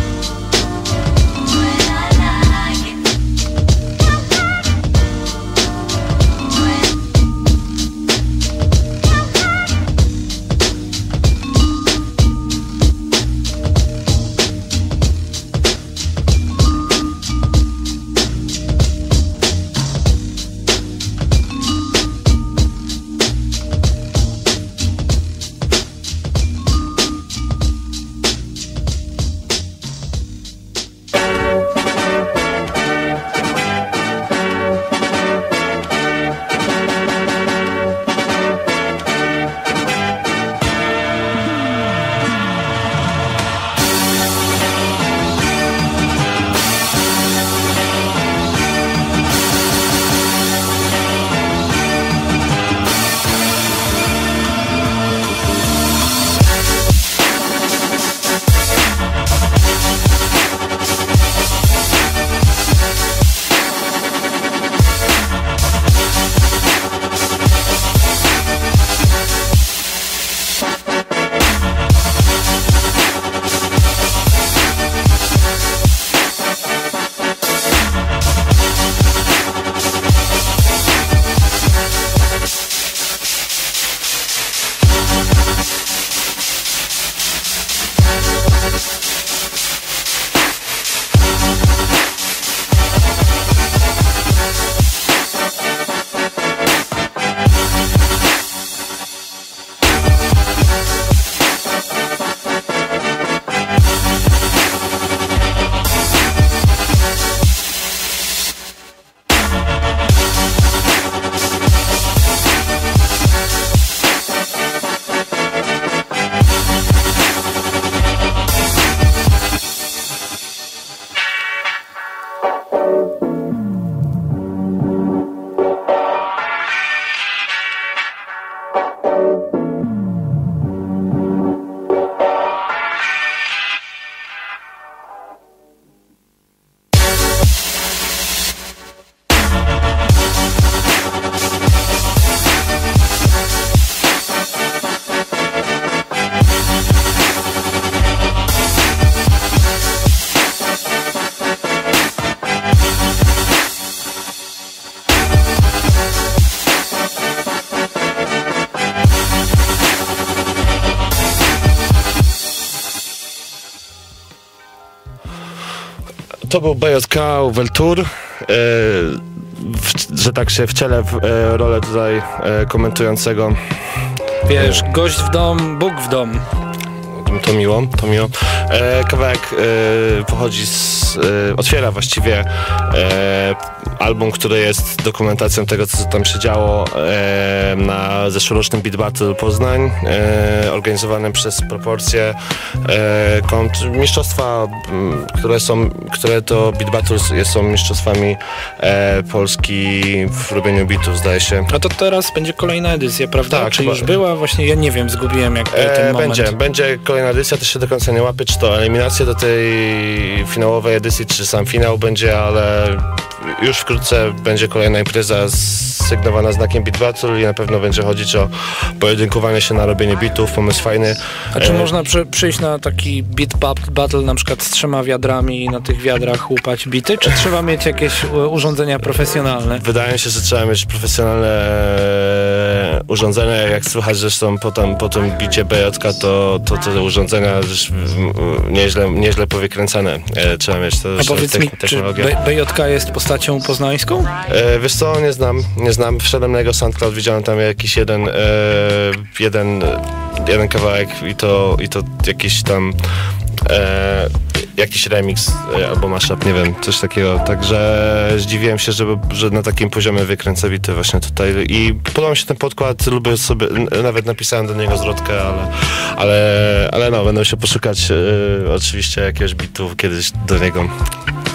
To był B J K Overture, e, w, że tak się wcielę w e, rolę tutaj e, komentującego. Wiesz, gość w dom, Bóg w dom. To miło, to miło. E, kawałek e, pochodzi z, e, otwiera właściwie e, album, który jest dokumentacją tego, co tam się działo e, na zeszłorocznym Beat Battle Poznań, e, organizowanym przez Proporcje, e, kont mistrzostwa, które są, które to Beat Battles są mistrzostwami e, Polski w robieniu beatów, zdaje się. A to teraz będzie kolejna edycja, prawda? Tak, czy chyba. już była? Właśnie ja nie wiem, zgubiłem jak E, ten moment. będzie, będzie kolejna edycja, też się do końca nie łapię, czy to eliminacja do tej finałowej edycji, czy sam finał będzie, ale już wkrótce będzie kolejna impreza sygnowana znakiem Beat Battle i na pewno będzie chodzić o pojedynkowanie się na robienie beatów, pomysł fajny. A czy e... można przy, przyjść na taki Beat Battle na przykład z trzema wiadrami i na tych wiadrach łupać bity, czy trzeba mieć jakieś urządzenia profesjonalne? Wydaje mi się, że trzeba mieć profesjonalne urządzenia, jak słychać zresztą po, tam, po tym bicie B J K, to, to te urządzenia nieźle, nieźle powykręcane e, trzeba mieć. To A powiedz mi, czy B J K jest postacią poznańską? E, wiesz co, nie znam, nie znam. Wszedłem na jego SoundCloud, widziałem tam jakiś jeden, e, jeden, jeden kawałek i to, i to jakiś tam e, jakiś remix e, albo mashup, nie wiem, coś takiego. Także zdziwiłem się, że, że na takim poziomie wykręca bity właśnie tutaj i podoba mi się ten podkład, lubię sobie, nawet napisałem do niego zwrotkę, ale, ale, ale no, będę się poszukać e, oczywiście jakiegoś bitu kiedyś do niego.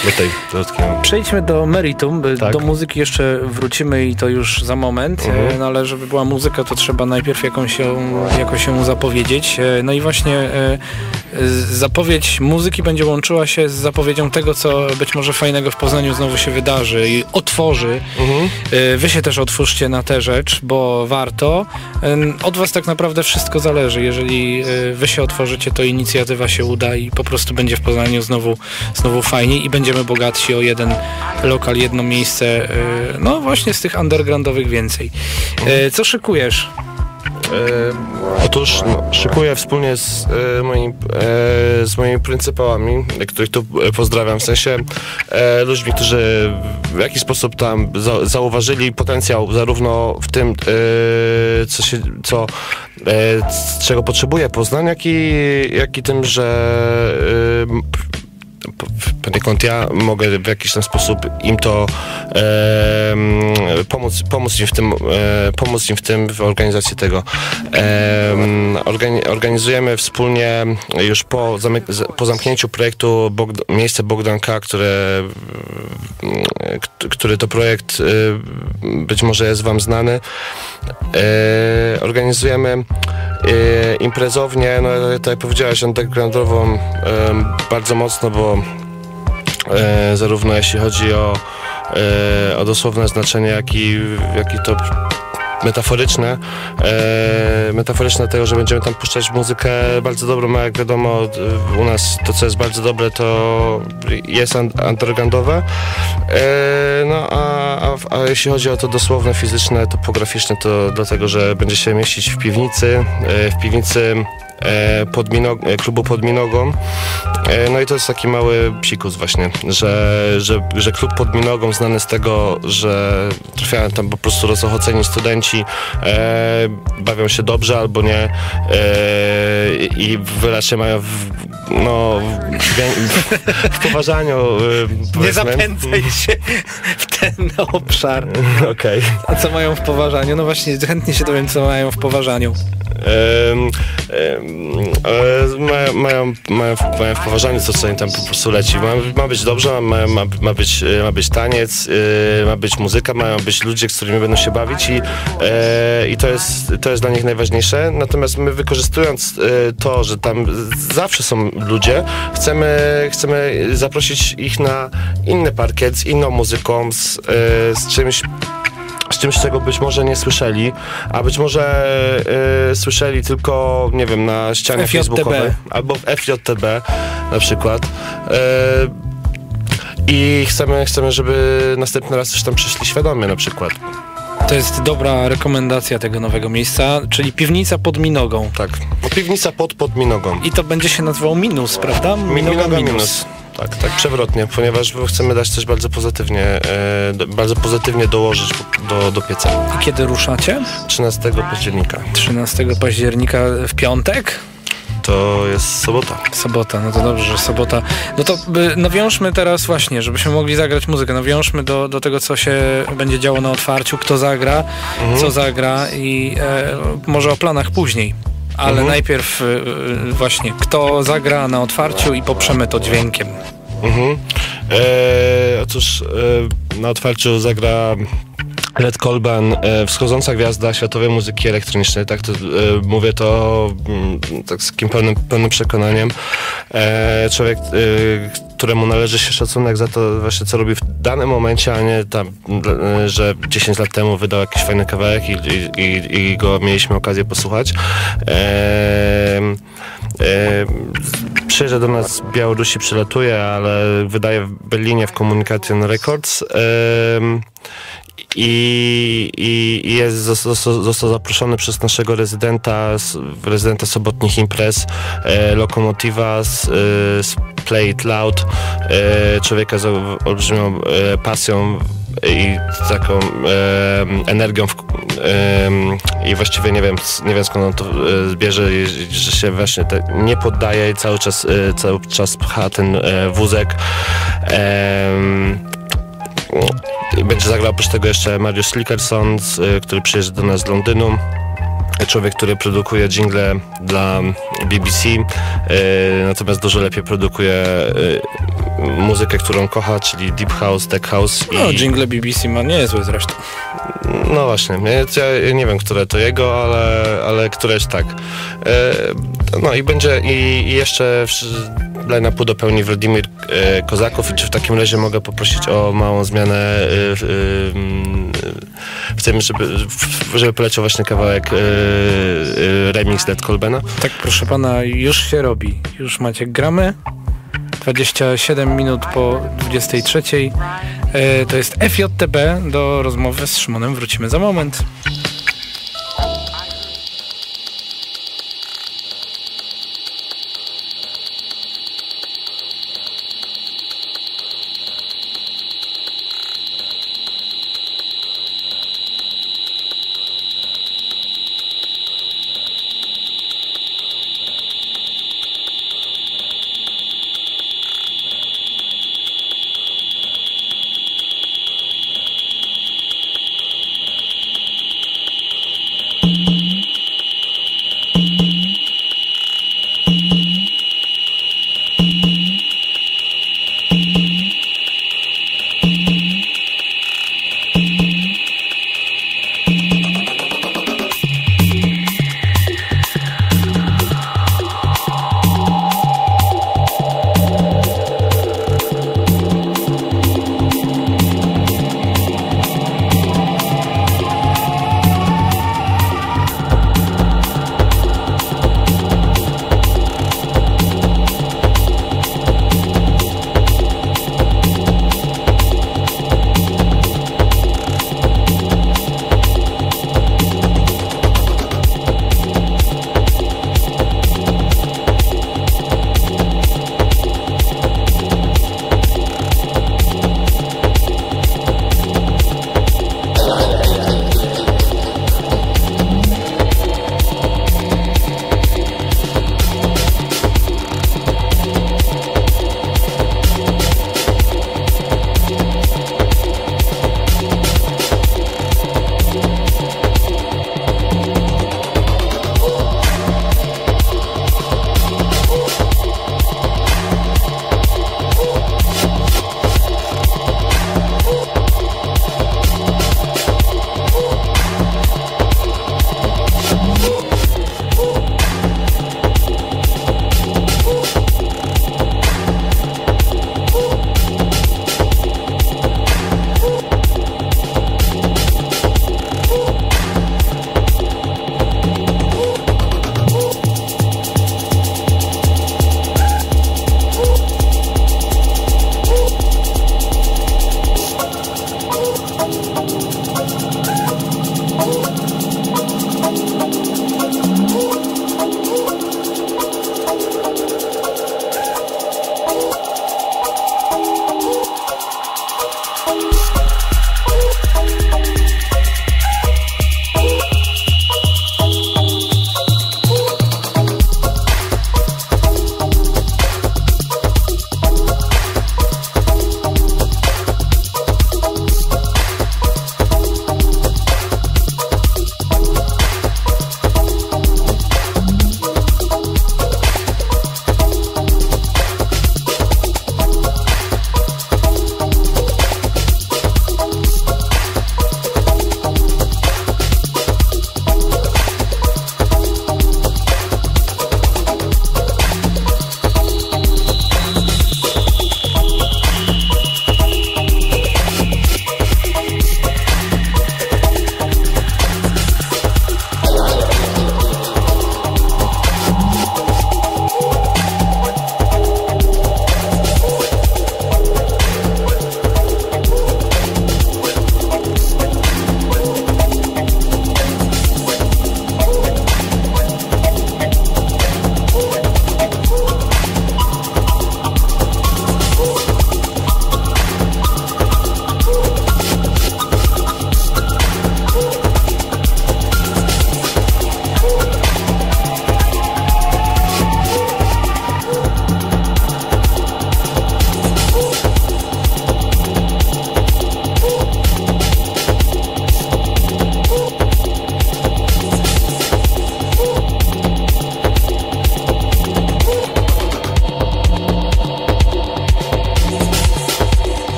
do tej dodatki. Przejdźmy do meritum, Tak. do muzyki jeszcze wrócimy i to już za moment, Mhm. no ale żeby była muzyka, to trzeba najpierw jakąś się, jakoś się zapowiedzieć. No i właśnie e, zapowiedź muzyki będzie łączyła się z zapowiedzią tego, co być może fajnego w Poznaniu znowu się wydarzy i otworzy. Mhm. E, Wy się też otwórzcie na tę rzecz, bo warto. E, Od was tak naprawdę wszystko zależy. Jeżeli e, wy się otworzycie, to inicjatywa się uda i po prostu będzie w Poznaniu znowu, znowu fajniej i będziemy bogatsi o jeden lokal, jedno miejsce, e, no właśnie z tych undergroundowych więcej. E, Co szykujesz? E, otóż no, szykuję wspólnie z, e, moimi, e, z moimi pryncypałami, których tu pozdrawiam, w sensie e, ludźmi, którzy w jakiś sposób tam za, zauważyli potencjał zarówno w tym, e, co się, co, e, c- czego potrzebuje Poznań, jak i, jak i tym, że e, poniekąd ja mogę w jakiś tam sposób im to e, pomóc, pomóc im w tym, e, pomóc im w tym, w organizacji tego. E, organi- organizujemy wspólnie już po, zamyk- z- po zamknięciu projektu Bogd- Miejsce Bogdanka, które, k- który to projekt e, być może jest wam znany. E, organizujemy e, imprezownię, no tak jak powiedziałaś, undergroundową e, bardzo mocno, bo e, zarówno jeśli chodzi o, e, o dosłowne znaczenie, jak i, jak i to metaforyczne, e, metaforyczne tego, że będziemy tam puszczać muzykę bardzo dobrą, a jak wiadomo u nas to, co jest bardzo dobre, to jest un- undergroundowe. E, no a, a, a jeśli chodzi o to dosłowne, fizyczne, topograficzne, to dlatego, że będzie się mieścić w piwnicy, e, w piwnicy e, pod Minog- e, klubu pod Minogą. E, no i to jest taki mały psikus właśnie, że, że, że klub pod Minogą znany z tego, że trafiają tam po prostu rozochoceni studenci, e, bawią się dobrze albo nie e, i raczej mają w, no, w, w, w poważaniu e, Nie zapędzaj się w ten obszar. Okej. A co mają w poważaniu? No właśnie, chętnie się dowiem, co mają w poważaniu. Em, em, e, mają, mają, mają, w- mają w poważaniu to, co im tam po prostu leci. Ma, ma być dobrze, ma, ma, ma, być, e, ma być taniec, e, ma być muzyka, mają być ludzie, z którymi będą się bawić i, e, i to, jest, to jest dla nich najważniejsze. Natomiast my, wykorzystując e, to, że tam zawsze są ludzie, chcemy, chcemy zaprosić ich na inny parkiet z inną muzyką, z, e, z czymś z czymś, czego być może nie słyszeli, a być może y, słyszeli tylko, nie wiem, na ścianie F J T B. facebookowej albo w F J T B na przykład. Y, I chcemy, chcemy, żeby następny raz też tam przyszli świadomie na przykład. To jest dobra rekomendacja tego nowego miejsca, czyli piwnica pod Minogą. Tak. No, piwnica pod, pod Minogą. I to będzie się nazywało Minus, prawda? Mi- Minoga minus. Tak, tak, przewrotnie, ponieważ chcemy dać coś bardzo pozytywnie, e, do, bardzo pozytywnie dołożyć do, do pieca. I kiedy ruszacie? trzynastego października. trzynastego października w piątek? To jest sobota. Sobota, no to dobrze, że sobota. No to y, nawiążmy teraz właśnie, żebyśmy mogli zagrać muzykę, nawiążmy do, do tego, co się będzie działo na otwarciu, kto zagra, Mhm. co zagra i e, może o planach później. Ale Mhm. najpierw y, y, właśnie, kto zagra na otwarciu i poprzemy to dźwiękiem. Mhm. E, otóż e, na otwarciu zagra Led Colban, e, wschodząca gwiazda światowej muzyki elektronicznej, tak to, e, mówię to mm, tak z takim pełnym, pełnym przekonaniem. E, człowiek, e, któremu należy się szacunek za to właśnie, co robi w danym momencie, a nie tam, e, że dziesięć lat temu wydał jakiś fajny kawałek i, i, i, i go mieliśmy okazję posłuchać. E, e, przyjeżdża do nas z Białorusi, przylatuje, ale wydaje w Berlinie w Communication Records. E, I, i, i jest, został, został zaproszony przez naszego rezydenta, s- rezydenta sobotnich imprez, e, Lokomotiva z, e, z Play It Loud, e, człowieka z ol- olbrzymią e, pasją i taką e, energią w, e, i właściwie nie wiem, s- nie wiem skąd on to e, bierze, i- że się właśnie te, nie poddaje i cały czas, e, cały czas pcha ten e, wózek. E, Będzie zagrał oprócz tego jeszcze Mariusz Slickerson, z, y, który przyjeżdża do nas z Londynu. Człowiek, który produkuje dżingle dla B B C, y, natomiast dużo lepiej produkuje y, muzykę, którą kocha, czyli Deep House, Tech House. No, i... jingle B B C ma niezłe zresztą. No właśnie, ja, ja nie wiem, które to jego, ale, ale któreś tak. E, no i będzie i, i jeszcze line-upu dopełni Władimir e, Kozaków i czy w takim razie mogę poprosić o małą zmianę e, e, w tym, żeby, żeby poleciał właśnie kawałek e, e, remix Dead Colbena. Tak, proszę pana, już się robi. Już macie gramy. dwadzieścia siedem minut po dwudziestej trzeciej. E, to jest F J T B. Do rozmowy z Szymonem wrócimy za moment.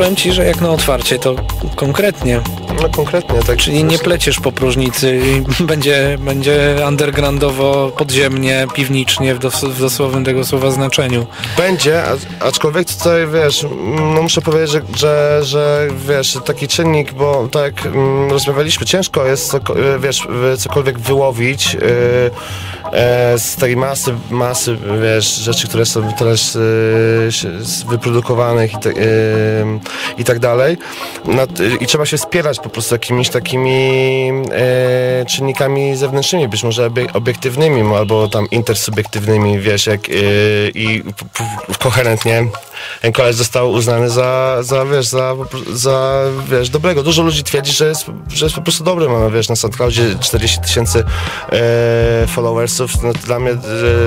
powiem ci, że jak na otwarcie, to konkretnie. No konkretnie, tak. Czyli nie pleciesz po próżnicy i będzie, będzie undergroundowo, podziemnie, piwnicznie w, dos w dosłownym tego słowa znaczeniu. Będzie, a, aczkolwiek tutaj, wiesz, no muszę powiedzieć, że, że, że wiesz, taki czynnik, bo tak jak mm, rozmawialiśmy, ciężko jest, wiesz, cokolwiek wyłowić yy, e, z tej masy, masy, wiesz, rzeczy, które są teraz yy, wyprodukowanych i, te, yy, i tak dalej. No, i trzeba się wspierać po prostu jakimiś takimi e, czynnikami zewnętrznymi, być może obiektywnymi, albo tam intersubiektywnymi, wiesz, jak e, i p, p, koherentnie ten koleś został uznany za, za wiesz, za, za, wiesz, dobrego. Dużo ludzi twierdzi, że jest, że jest po prostu dobry. Mamy, wiesz, na SoundCloudzie czterdzieści tysięcy e, followersów. No, dla mnie, e,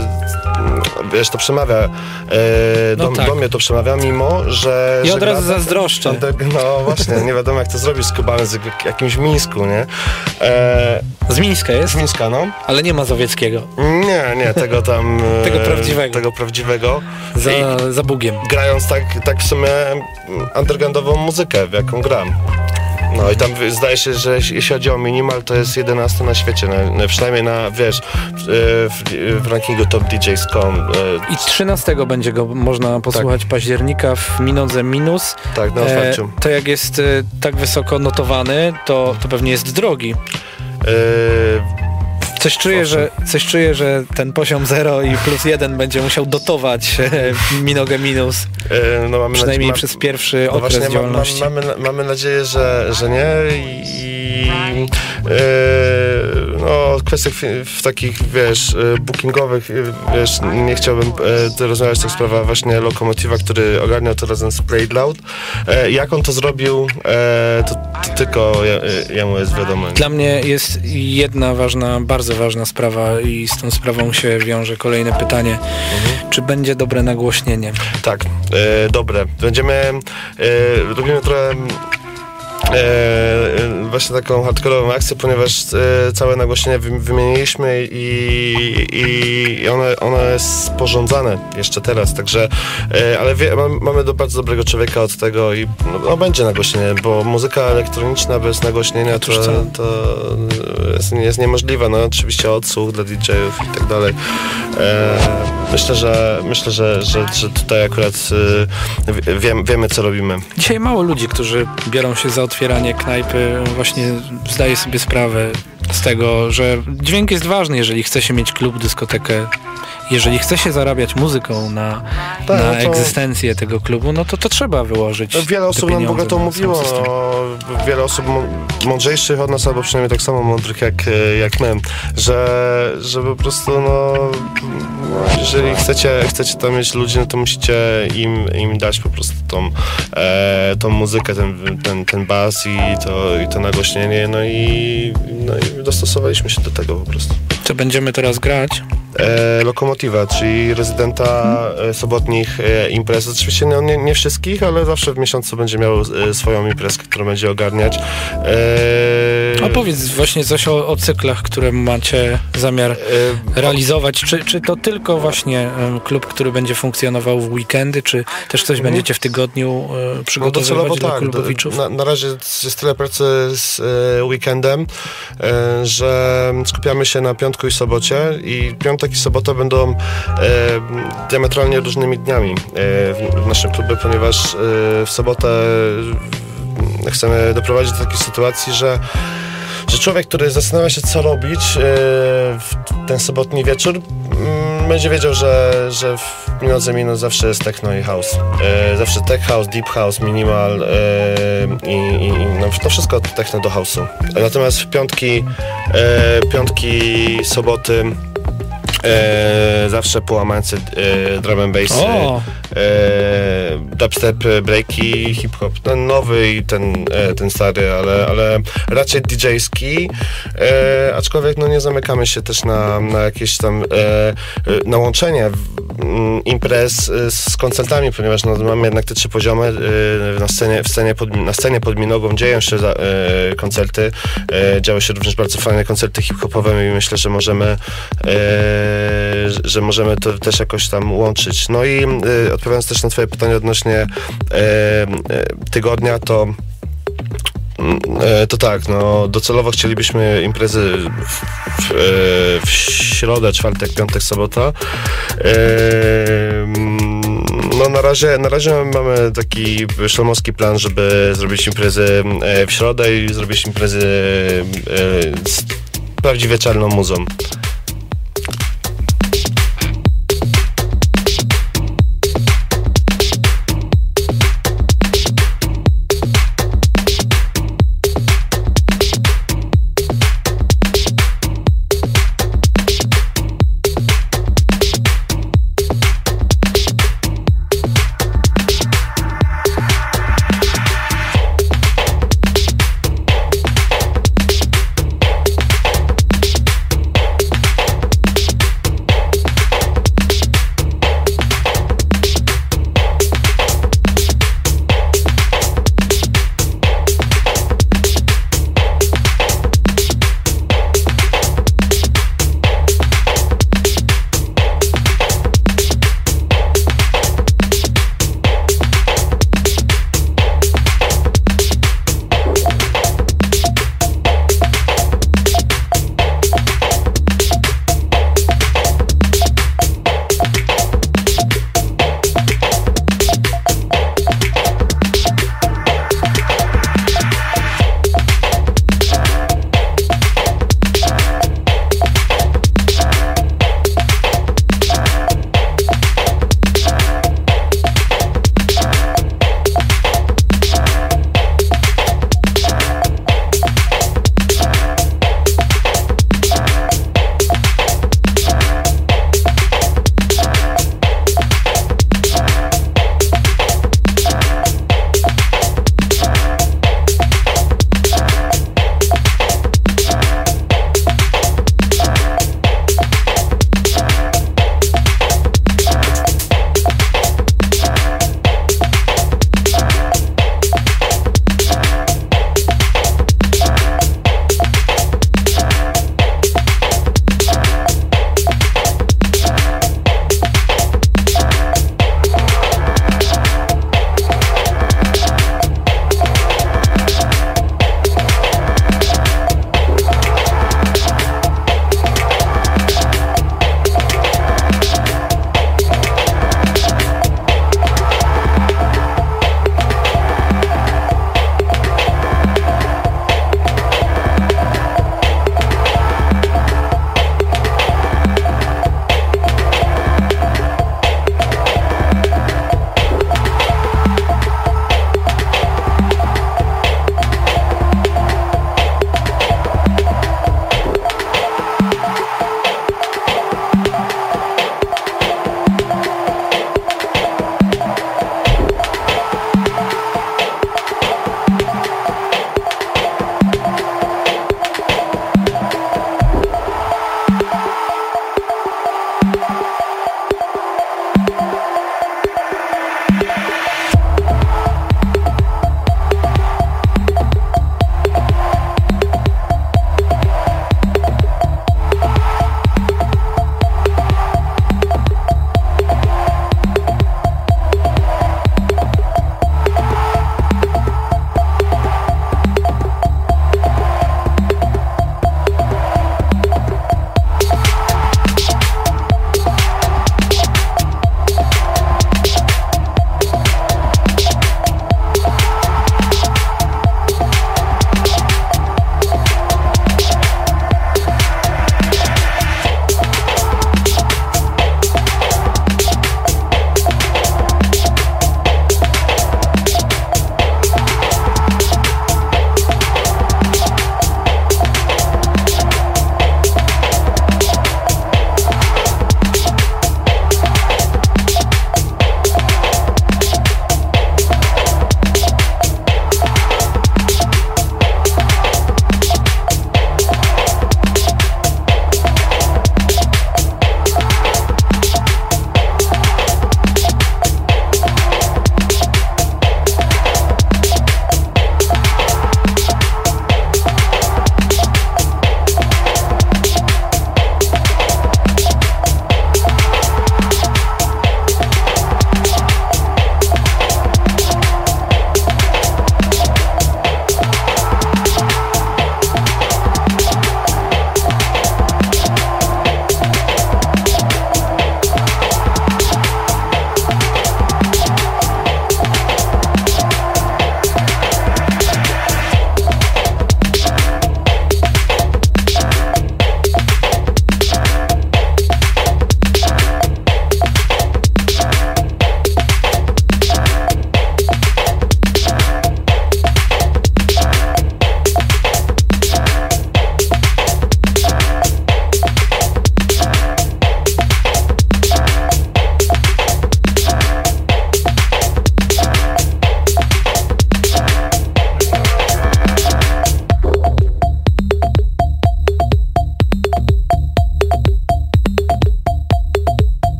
wiesz, to przemawia. E, no do, tak. do mnie to przemawia, mimo, że... I że od razu gra, zazdroszczę. No właśnie, nie wiadomo jak to zrobić z Kubanem, z jakimś Mińsku, nie? E, z Mińska jest? Z Mińska, no. Ale nie Mazowieckiego. Nie, nie, tego tam... tego prawdziwego. Tego prawdziwego. Za, I, za Bugiem. Grając tak, tak w sumie undergroundową muzykę, w jaką gram. No i tam zdaje się, że jeśli chodzi o minimal, to jest jedenasty na świecie, na, przynajmniej na, wiesz, w, w rankingu top D Js kropka com. I trzynastego będzie go można posłuchać, tak. Października w Minodze Minus. Tak, na otwarciu. E, to jak jest e, tak wysoko notowany, to, to pewnie jest drogi. E, Coś czuję, że, coś czuję, że ten poziom zero i plus jeden będzie musiał dotować Minogę Minus. Yy, no mamy przynajmniej ma, przez pierwszy no okres właśnie, działalności. Ma, ma, mamy, mamy nadzieję, że, że nie. I, yy, no, w kwestiach w takich, wiesz, bookingowych, wiesz, nie chciałbym yy, rozmawiać o tych sprawach właśnie Lokomotiva, który ogarniał to razem z Play It Loud. Yy, jak on to zrobił, yy, to, to tylko je, jemu jest wiadomo. Dla mnie jest jedna ważna, bardzo ważna sprawa i z tą sprawą się wiąże kolejne pytanie. Mhm. Czy będzie dobre nagłośnienie? Tak, e, dobre. Będziemy, e, robimy trochę E, właśnie taką hardkorową akcję, ponieważ e, całe nagłośnienie wy, wymieniliśmy i, i, i one, one jest sporządzane jeszcze teraz, także e, ale wie, mam, mamy do bardzo dobrego człowieka od tego i no, no, będzie nagłośnienie, bo muzyka elektroniczna bez nagłośnienia to, to jest, jest niemożliwe. No oczywiście odsłuch dla D J-ów i tak dalej. E, myślę, że myślę, że, że, że tutaj akurat e, wiem, wiemy, co robimy. Dzisiaj mało ludzi, którzy biorą się za otwieranie knajpy, właśnie zdaje sobie sprawę z tego, że dźwięk jest ważny, jeżeli chce się mieć klub, dyskotekę, jeżeli chce się zarabiać muzyką na, tak, na to egzystencję tego klubu, no to to trzeba wyłożyć. No, wiele osób nam w ogóle to mówiło, no, wiele osób mądrzejszych od nas, albo przynajmniej tak samo mądrych jak, jak my, że, że po prostu no, jeżeli chcecie, chcecie tam mieć ludzi, no to musicie im, im dać po prostu tą, e, tą muzykę, ten, ten, ten bas i to, i to nagłośnienie, no i, no i dostosowaliśmy się do tego po prostu. Co będziemy teraz grać? E, Lokomotiva, czyli rezydenta e, sobotnich e, imprez. Oczywiście no, nie, nie wszystkich, ale zawsze w miesiącu będzie miał e, swoją imprezkę, którą będzie ogarniać. E, Opowiedz właśnie coś o, o cyklach, które macie zamiar e, realizować. Czy, czy to tylko właśnie e, klub, który będzie funkcjonował w weekendy, czy też coś mm. będziecie w tygodniu e, przygotowywać no dla tak. klubowiczów? Na, na razie jest tyle pracy z e, weekendem, e, że skupiamy się na piątku i sobocie i piątek i sobota będą e, diametralnie różnymi dniami e, w, w naszym klubie, ponieważ e, w sobotę e, chcemy doprowadzić do takiej sytuacji, że że człowiek, który zastanawia się, co robić e, w ten sobotni wieczór, m, będzie wiedział, że, że w Minodze Minus zawsze jest techno i house. E, zawsze tech house, deep house, minimal e, i, i no, to wszystko od techno do house'u. Natomiast w piątki, e, piątki, soboty E, zawsze połamańcy e, drum and bass, e, dubstep, breaki, hip-hop, ten nowy i ten, e, ten stary, ale, ale raczej didżejski, e, aczkolwiek no, nie zamykamy się też na, na jakieś tam e, na łączenie m, imprez z koncertami, ponieważ no, mamy jednak te trzy poziomy e, na scenie, w scenie pod, na scenie pod Minogą dzieją się za, e, koncerty, e, działy się również bardzo fajne koncerty hip-hopowe i myślę, że możemy e, że możemy to też jakoś tam łączyć. No i y, odpowiadając też na twoje pytanie odnośnie e, e, tygodnia, to to tak, no docelowo chcielibyśmy imprezy w, w, w środę, czwartek, piątek, sobota. No na razie, na razie mamy taki szalmowski plan, żeby zrobić imprezy w środę i zrobić imprezy z prawdziwie czarną muzą.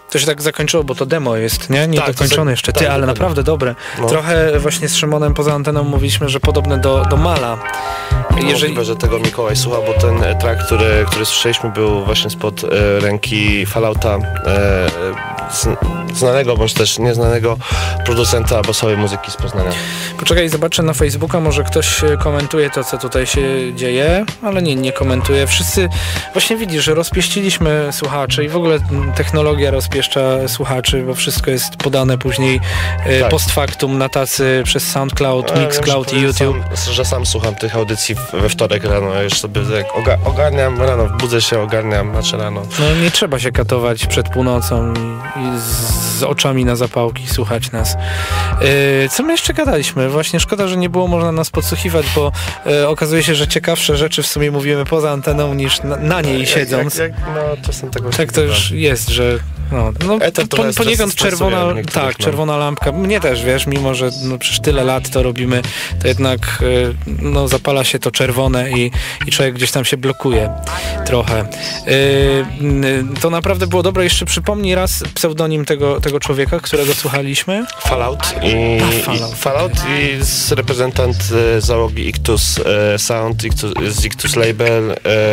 To się tak zakończyło, bo to demo jest, nie? Nie Tak, to dokończone za- jeszcze. Ty, tak, ale dokładnie. naprawdę dobre. No. Trochę właśnie z Szymonem poza anteną mówiliśmy, że podobne do, do Mala. Jeżeli... Możliwe, że tego Mikołaj słucha, bo ten e, track, który, który słyszeliśmy, był właśnie spod e, ręki Fallouta, e, e, z, znanego bądź też nieznanego producenta bassowej muzyki z Poznania. Poczekaj, zobaczę na Facebooka, może ktoś e, komentuje to, co tutaj się dzieje, ale nie, nie komentuje. Wszyscy, właśnie widzisz, że rozpieściliśmy słuchaczy i w ogóle m, technologia rozpieszcza słuchaczy, bo wszystko jest podane później e, Tak. post factum na tacy przez SoundCloud, Ja Mixcloud i muszę YouTube. powiedzieć Sam, że sam słucham tych audycji w- we wtorek rano, ja już sobie tak oga- ogarniam rano, budzę się, ogarniam, znaczy rano. No nie trzeba się katować przed północą i, i z, z oczami na zapałki słuchać nas. Yy, co my jeszcze gadaliśmy? Właśnie szkoda, że nie było można nas podsłuchiwać, bo yy, okazuje się, że ciekawsze rzeczy w sumie mówimy poza anteną niż na, na niej siedząc. Jak, jak, no czasem tego Tak to już jest, że no, no Eter po, trochę poniekąd stresuje czerwona, niektórych, tak, no. czerwona lampka. Mnie też, wiesz, mimo że no, przez tyle lat to robimy, to jednak y, no, zapala się to czerwone i, i człowiek gdzieś tam się blokuje trochę. Y, y, to naprawdę było dobre. Jeszcze przypomnij raz pseudonim tego, tego człowieka, którego słuchaliśmy. Fallout i, A, Fallout, i, Fallout i z reprezentant e, załogi Ictus e, Sound, Ictus, z Ictus Label e,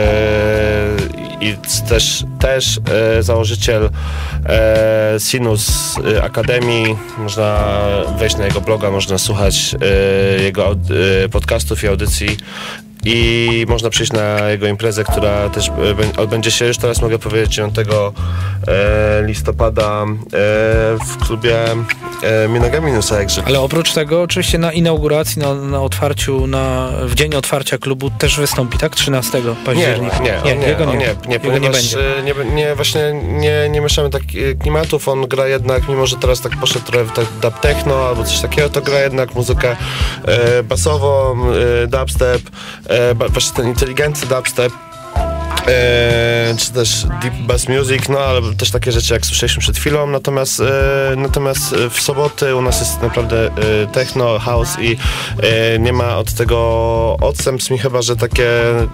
i z też, też e, założyciel e, Sinus e, Akademii. Można wejść na jego bloga, można słuchać e, jego aud- e, podcastów i audycji. I można przyjść na jego imprezę, która też e, bę- odbędzie się, już teraz mogę powiedzieć, dziewiątego e, listopada e, w klubie e, Minogaminusa, jakże. Ale oprócz tego oczywiście na inauguracji, na, na otwarciu, na, w dzień otwarcia klubu też wystąpi, tak? trzynastego Nie, października. nie, nie, nie, jego on nie, nie, nie, Jego nie ponieważ będzie. e, nie, be- nie, właśnie nie, nie mieszamy takich klimatów, on gra jednak, mimo że teraz tak poszedł trochę w tak dub techno albo coś takiego, to gra jednak muzykę e, basową, e, dubstep, e, ba- właśnie ten inteligentny dubstep, E, czy też deep bass music, no ale też takie rzeczy jak słyszeliśmy przed chwilą, natomiast e, natomiast w soboty u nas jest naprawdę e, techno, house i e, nie ma od tego odstępstw mi chyba, że takie mm,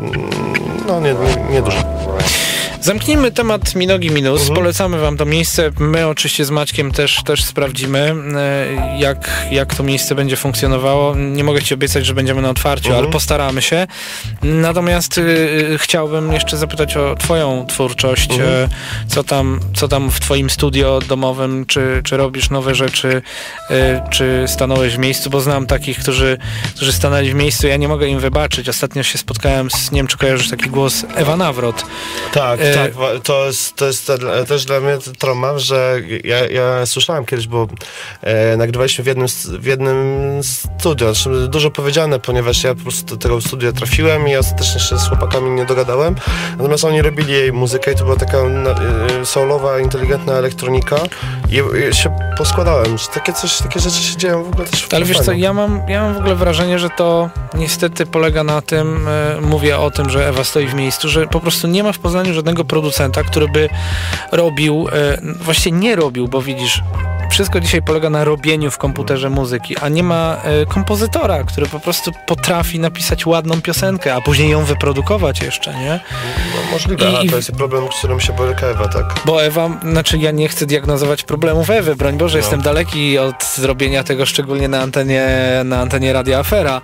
no nie, nie, nie dużo. Zamknijmy temat Minogi Minus. Mhm. Polecamy wam to miejsce. My oczywiście z Maćkiem też, też sprawdzimy, e, jak, jak to miejsce będzie funkcjonowało. Nie mogę ci obiecać, że będziemy na otwarciu, Mhm. ale postaramy się. Natomiast y, chciałbym jeszcze zapytać o twoją twórczość. Mhm. E, co tam, co tam w twoim studio domowym? Czy, czy robisz nowe rzeczy? E, czy stanąłeś w miejscu? Bo znam takich, którzy, którzy stanęli w miejscu. Ja nie mogę im wybaczyć. Ostatnio się spotkałem z, nie wiem, czy kojarzysz taki głos, Ewa Nawrot. Tak, E, tak, wa- to jest, to jest te- też dla mnie trauma, że ja, ja słyszałem kiedyś, bo e, nagrywaliśmy w jednym, s- w jednym studio, znaczy dużo powiedziane, ponieważ ja po prostu do tego studia trafiłem i ostatecznie się z chłopakami nie dogadałem, natomiast oni robili jej muzykę i to była taka na, e, soulowa, inteligentna elektronika i, i się poskładałem, że takie coś, takie rzeczy się dzieją w ogóle też w Ale wiesz co, Poznaniu. ja mam, ja mam w ogóle wrażenie, że to niestety polega na tym, e, mówię o tym, że Ewa stoi w miejscu, że po prostu nie ma w Poznaniu żadnego producenta, który by robił, e, właściwie nie robił, bo widzisz, wszystko dzisiaj polega na robieniu w komputerze muzyki, a nie ma e, kompozytora, który po prostu potrafi napisać ładną piosenkę, a później ją wyprodukować jeszcze, nie? No, możliwe, I- a i- to jest problem, z którym się boryka Ewa, tak? Bo Ewa, znaczy ja nie chcę diagnozować problemów Ewy, broń Boże, No. jestem daleki od zrobienia tego, szczególnie na antenie, na antenie Radia Afera,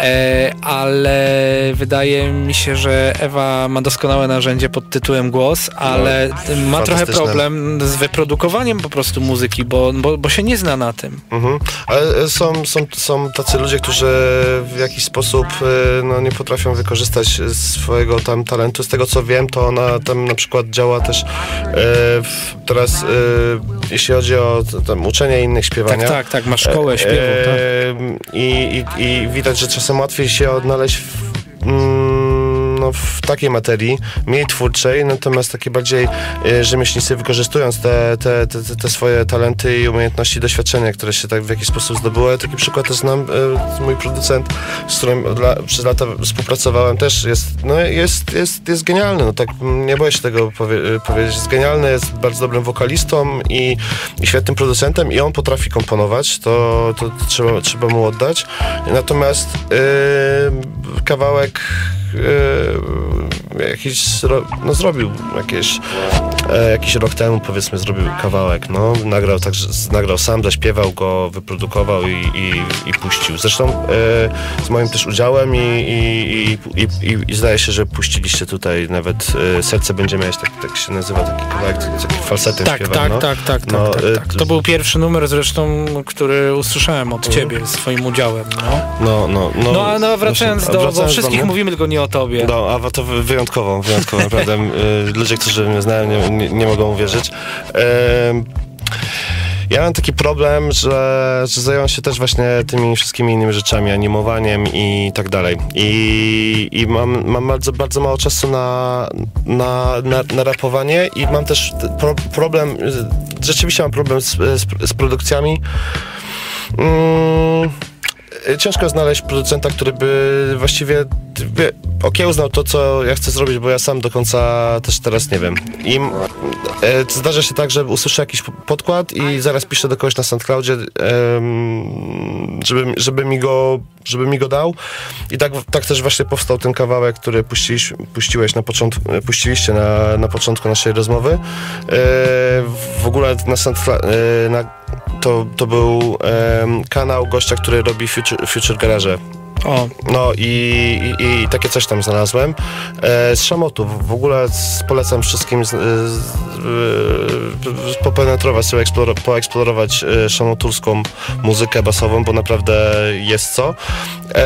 e, ale wydaje mi się, że Ewa ma doskonałe narzędzie pod tytułem głos, ale ma trochę fantastyczne. problem z wyprodukowaniem po prostu muzyki, bo, bo, bo się nie zna na tym. Mhm. Ale są, są, są tacy ludzie, którzy w jakiś sposób e, no, nie potrafią wykorzystać swojego tam talentu. Z tego co wiem, to ona tam na przykład działa też e, w, teraz, e, jeśli chodzi o t- tam uczenie innych śpiewania. Tak, tak, tak, ma szkołę śpiewu, tak. E, i, i, I widać, że czasem łatwiej się odnaleźć w, mm, no, w takiej materii, mniej twórczej, natomiast takie bardziej e, rzemieślnicy wykorzystując te, te, te, te swoje talenty i umiejętności, doświadczenia, które się tak w jakiś sposób zdobyły. Taki przykład też znam, e, mój producent, z którym dla, przez lata współpracowałem, też jest, no, jest, jest, jest genialny, no tak nie boję się tego powie, powiedzieć, jest genialny, jest bardzo dobrym wokalistą i, i świetnym producentem i on potrafi komponować, to, to, to trzeba, trzeba mu oddać. Natomiast e, kawałek e, jakiś zro, no, zrobił jakieś e, jakiś rok temu, powiedzmy, zrobił kawałek, no, nagrał, także, nagrał sam, zaśpiewał go, wyprodukował i, i, i puścił. Zresztą e, z moim też udziałem i, i, i, i, i zdaje się, że puściliście tutaj nawet e, Serce będzie mieć, tak, tak się nazywa taki kawałek, taki falsetem tak, śpiewa. tak, no. tak, tak, no, tak, e, tak, tak. To był pierwszy numer zresztą, który usłyszałem od ciebie z twoim udziałem. No, no, no, no, no a no, wracając do, wracając bo wszystkich do, mówimy tylko nie o tobie. No, a to wyjątkowo, wyjątkowo naprawdę. Y, ludzie, którzy mnie znają, nie, nie, nie mogą uwierzyć. Y, ja mam taki problem, że, że zająłem się też właśnie tymi wszystkimi innymi rzeczami, animowaniem i tak dalej. I, i mam, mam bardzo, bardzo mało czasu na, na, na, na rapowanie i mam też pro, problem, rzeczywiście mam problem z, z, z produkcjami. Mm, Ciężko znaleźć producenta, który by właściwie okiełznał to, co ja chcę zrobić, bo ja sam do końca też teraz nie wiem. I e, zdarza się tak, że usłyszę jakiś podkład i zaraz piszę do kogoś na SoundCloudzie, e, żeby, żeby, mi go, żeby mi go dał. I tak, tak też właśnie powstał ten kawałek, który puściłeś, puściłeś na początku, puściliście na, na początku naszej rozmowy. E, w ogóle na SoundCloud, e, na To, to był um, kanał gościa, który robi Future, future Garage. O. No i, i, i takie coś tam znalazłem. E, z Szamotu. W ogóle z, polecam wszystkim z, z, z, popenetrować sobie, eksploro, poeksplorować e, szamoturską muzykę basową, bo naprawdę jest co. E,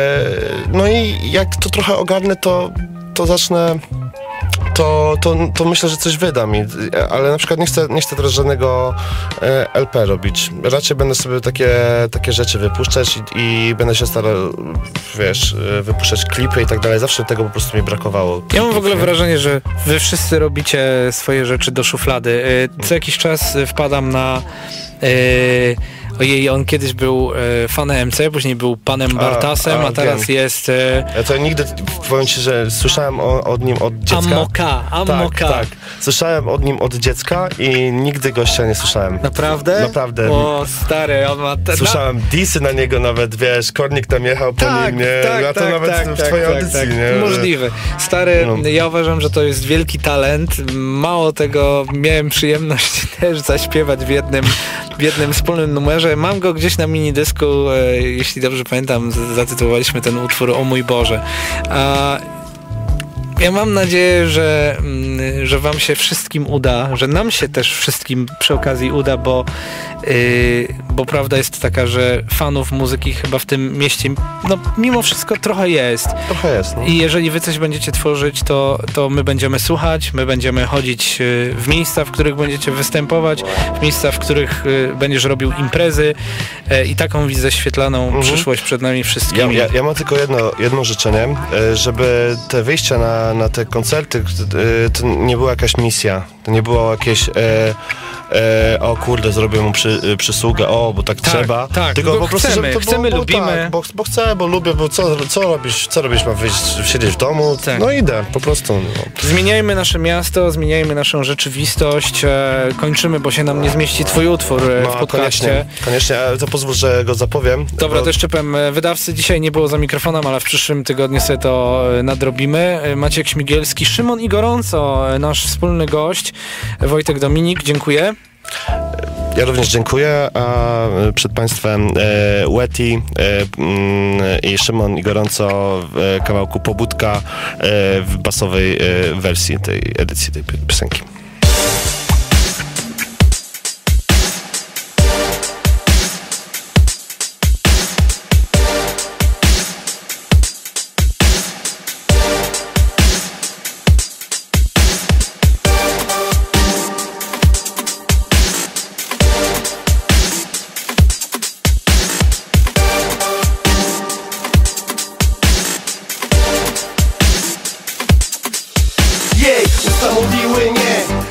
no i jak to trochę ogarnę, to, to zacznę To, to, to myślę, że coś wydam, I, ale na przykład nie chcę, nie chcę teraz żadnego e, L P robić. Raczej będę sobie takie, takie rzeczy wypuszczać i, i będę się starał, wiesz, wypuszczać klipy i tak dalej. Zawsze tego po prostu mi brakowało. Ja mam w ogóle wrażenie, że wy wszyscy robicie swoje rzeczy do szuflady. Co jakiś czas wpadam na... Yy, ojej, on kiedyś był e, fanem M C, później był panem Bartasem, a, a, a teraz wiem. jest... E... Ja to nigdy, powiem ci, że słyszałem o, od nim od dziecka. Amoka, Amoka. Tak, tak. Słyszałem od nim od dziecka i nigdy gościa nie słyszałem. Naprawdę? Naprawdę. O, stary, on ma... Te... Słyszałem disy na niego nawet, wiesz, Kornik tam jechał po tak, nim, nie? Tak, ja to tak, nawet tak, w tak, twojej tak, audycji, tak. nie? Możliwe. Stary, no. Ja uważam, że to jest wielki talent. Mało tego, miałem przyjemność też zaśpiewać w jednym, w jednym wspólnym numerze. Mam go gdzieś na minidysku, e, jeśli dobrze pamiętam, zatytułowaliśmy ten utwór O mój Boże. A ja mam nadzieję, że, że wam się wszystkim uda, że nam się też wszystkim przy okazji uda, bo, yy, bo prawda jest taka, że fanów muzyki chyba w tym mieście, no mimo wszystko trochę jest. Trochę jest, no. I jeżeli wy coś będziecie tworzyć, to, to my będziemy słuchać, my będziemy chodzić w miejsca, w których będziecie występować, w miejsca, w których będziesz robił imprezy i taką widzę świetlaną mhm. przyszłość przed nami wszystkimi. Ja, ja, ja mam tylko jedno, jedno życzenie, żeby te wyjścia na na te koncerty, to nie była jakaś misja, to nie było jakieś e, e, o kurde, zrobię mu przy, przysługę, o, bo tak, tak trzeba. Tak, tylko po prostu, chcemy, żeby to chcemy, było, lubimy. Tak, bo, bo chcę, bo lubię, bo co, co robisz, co robisz, mam wyjść, siedzieć w domu? Tak. No idę, po prostu. No. Zmieniajmy nasze miasto, zmieniajmy naszą rzeczywistość, e, kończymy, bo się nam nie zmieści twój utwór e, no, w podcaście. Koniecznie, koniecznie, ale to pozwól, że go zapowiem. Dobra, bo... to jeszcze powiem, wydawcy dzisiaj nie było za mikrofonem, ale w przyszłym tygodniu sobie to nadrobimy. Maciek Śmigielski, Szymon i Gorąco, nasz wspólny gość, Wojtek Dominik, dziękuję. Ja również dziękuję, a przed Państwem e, Weti e, mm, i Szymon i Gorąco w e, kawałku Pobudka e, w basowej e, wersji tej edycji tej piosenki. Jej, usta mówiły nie,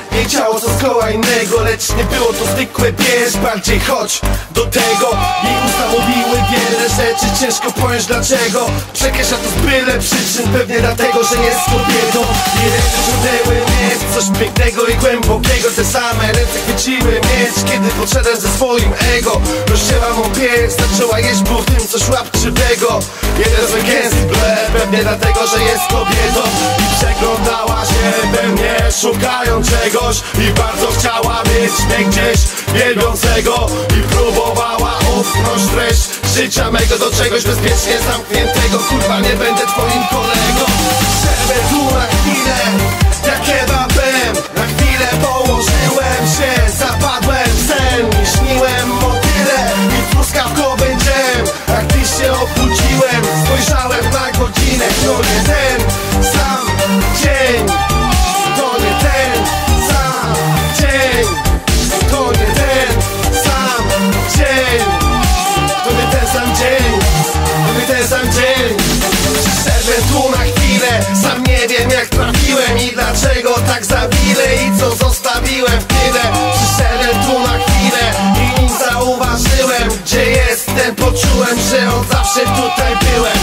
koła innego, lecz nie było to zwykłe, bierz bardziej chodź do tego. Jej usta mówiły wiele rzeczy, ciężko pojąć dlaczego. Przekreśla to z byle przyczyn, pewnie dlatego, że jest kobietą. Jej ręce ciągnęły mieć coś pięknego i głębokiego. Te same ręce chwyciły mieć, kiedy podszedłem ze swoim ego. Rozcięła mą pierś, zaczęła jeść, było w tym coś łapczywego. Jeden zwycięski ble, pewnie dlatego, że jest kobietą. I przeglądała się we mnie, szukając czegoś. I bardzo chciała mieć mnie gdzieś wielbiącego. I próbowała upchnąć treść życia mego do czegoś bezpiecznie zamkniętego. Kurwa, nie będę twoim kolegą. Żeby tu na chwilę, jak kebabem, na chwilę położyłem się, zapadłem w sen i śniłem o tyle. I truskawką będziemy, jak ty się obudziłem. Spojrzałem na godzinę, to nie ten sam dzień. To nie ten sam dzień. To nie ten sam dzień. To nie ten sam dzień. To nie ten sam dzień. Przyszedłem tu na chwilę, sam nie wiem jak trafiłem i dlaczego tak zawile i co zostawiłem w tyle. Przyszedłem tu na chwilę i nim zauważyłem, gdzie jestem, poczułem, że od zawsze tutaj byłem.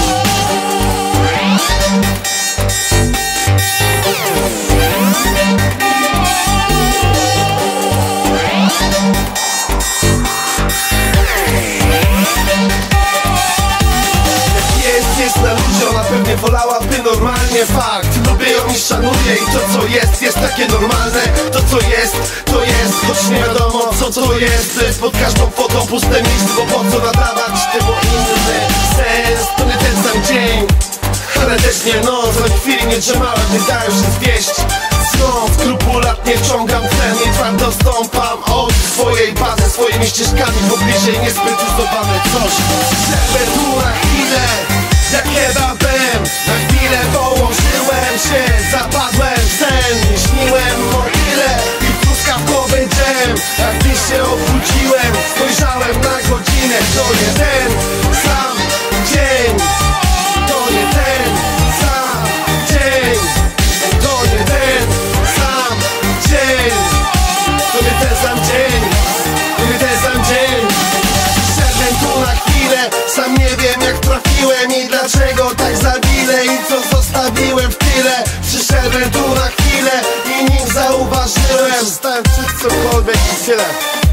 Jest na ludzie, ona pewnie wolałaby normalnie. Fakt, lubię ją i szanuję. I to co jest, jest takie normalne. To co jest, to jest, choć nie wiadomo co to jest. To jest pod każdą fotą puste miejsce, bo po co nadawać temu inny sens. To nie ten sam dzień, ale też nie noc. Ale w chwili nie drzemałem, nie dają się zwieść. Znów skrupulatnie wciągam tlen i twardo stąpam od swojej bazy, swoimi ścieżkami pobliżej niesprecyzowane coś. Żeby tu na chwilę, jak kebabem, na chwilę położyłem się, zapadłem w sen i śniłem o tyle. I truskawkowy dżem, jak ty się obudziłem. Spojrzałem na godzinę, to nie ten sam dzień. To nie ten sam dzień. To nie ten sam dzień. To nie ten sam dzień. To nie ten sam dzień. Przyszedłem tu na chwilę, sam nie wiem jak trafiłem i dlaczego tak zawile i co zostawiłem w tyle. Przyszedłem tu na chwilę i nim zauważyłem, stałem przed cokolwiek i tyle.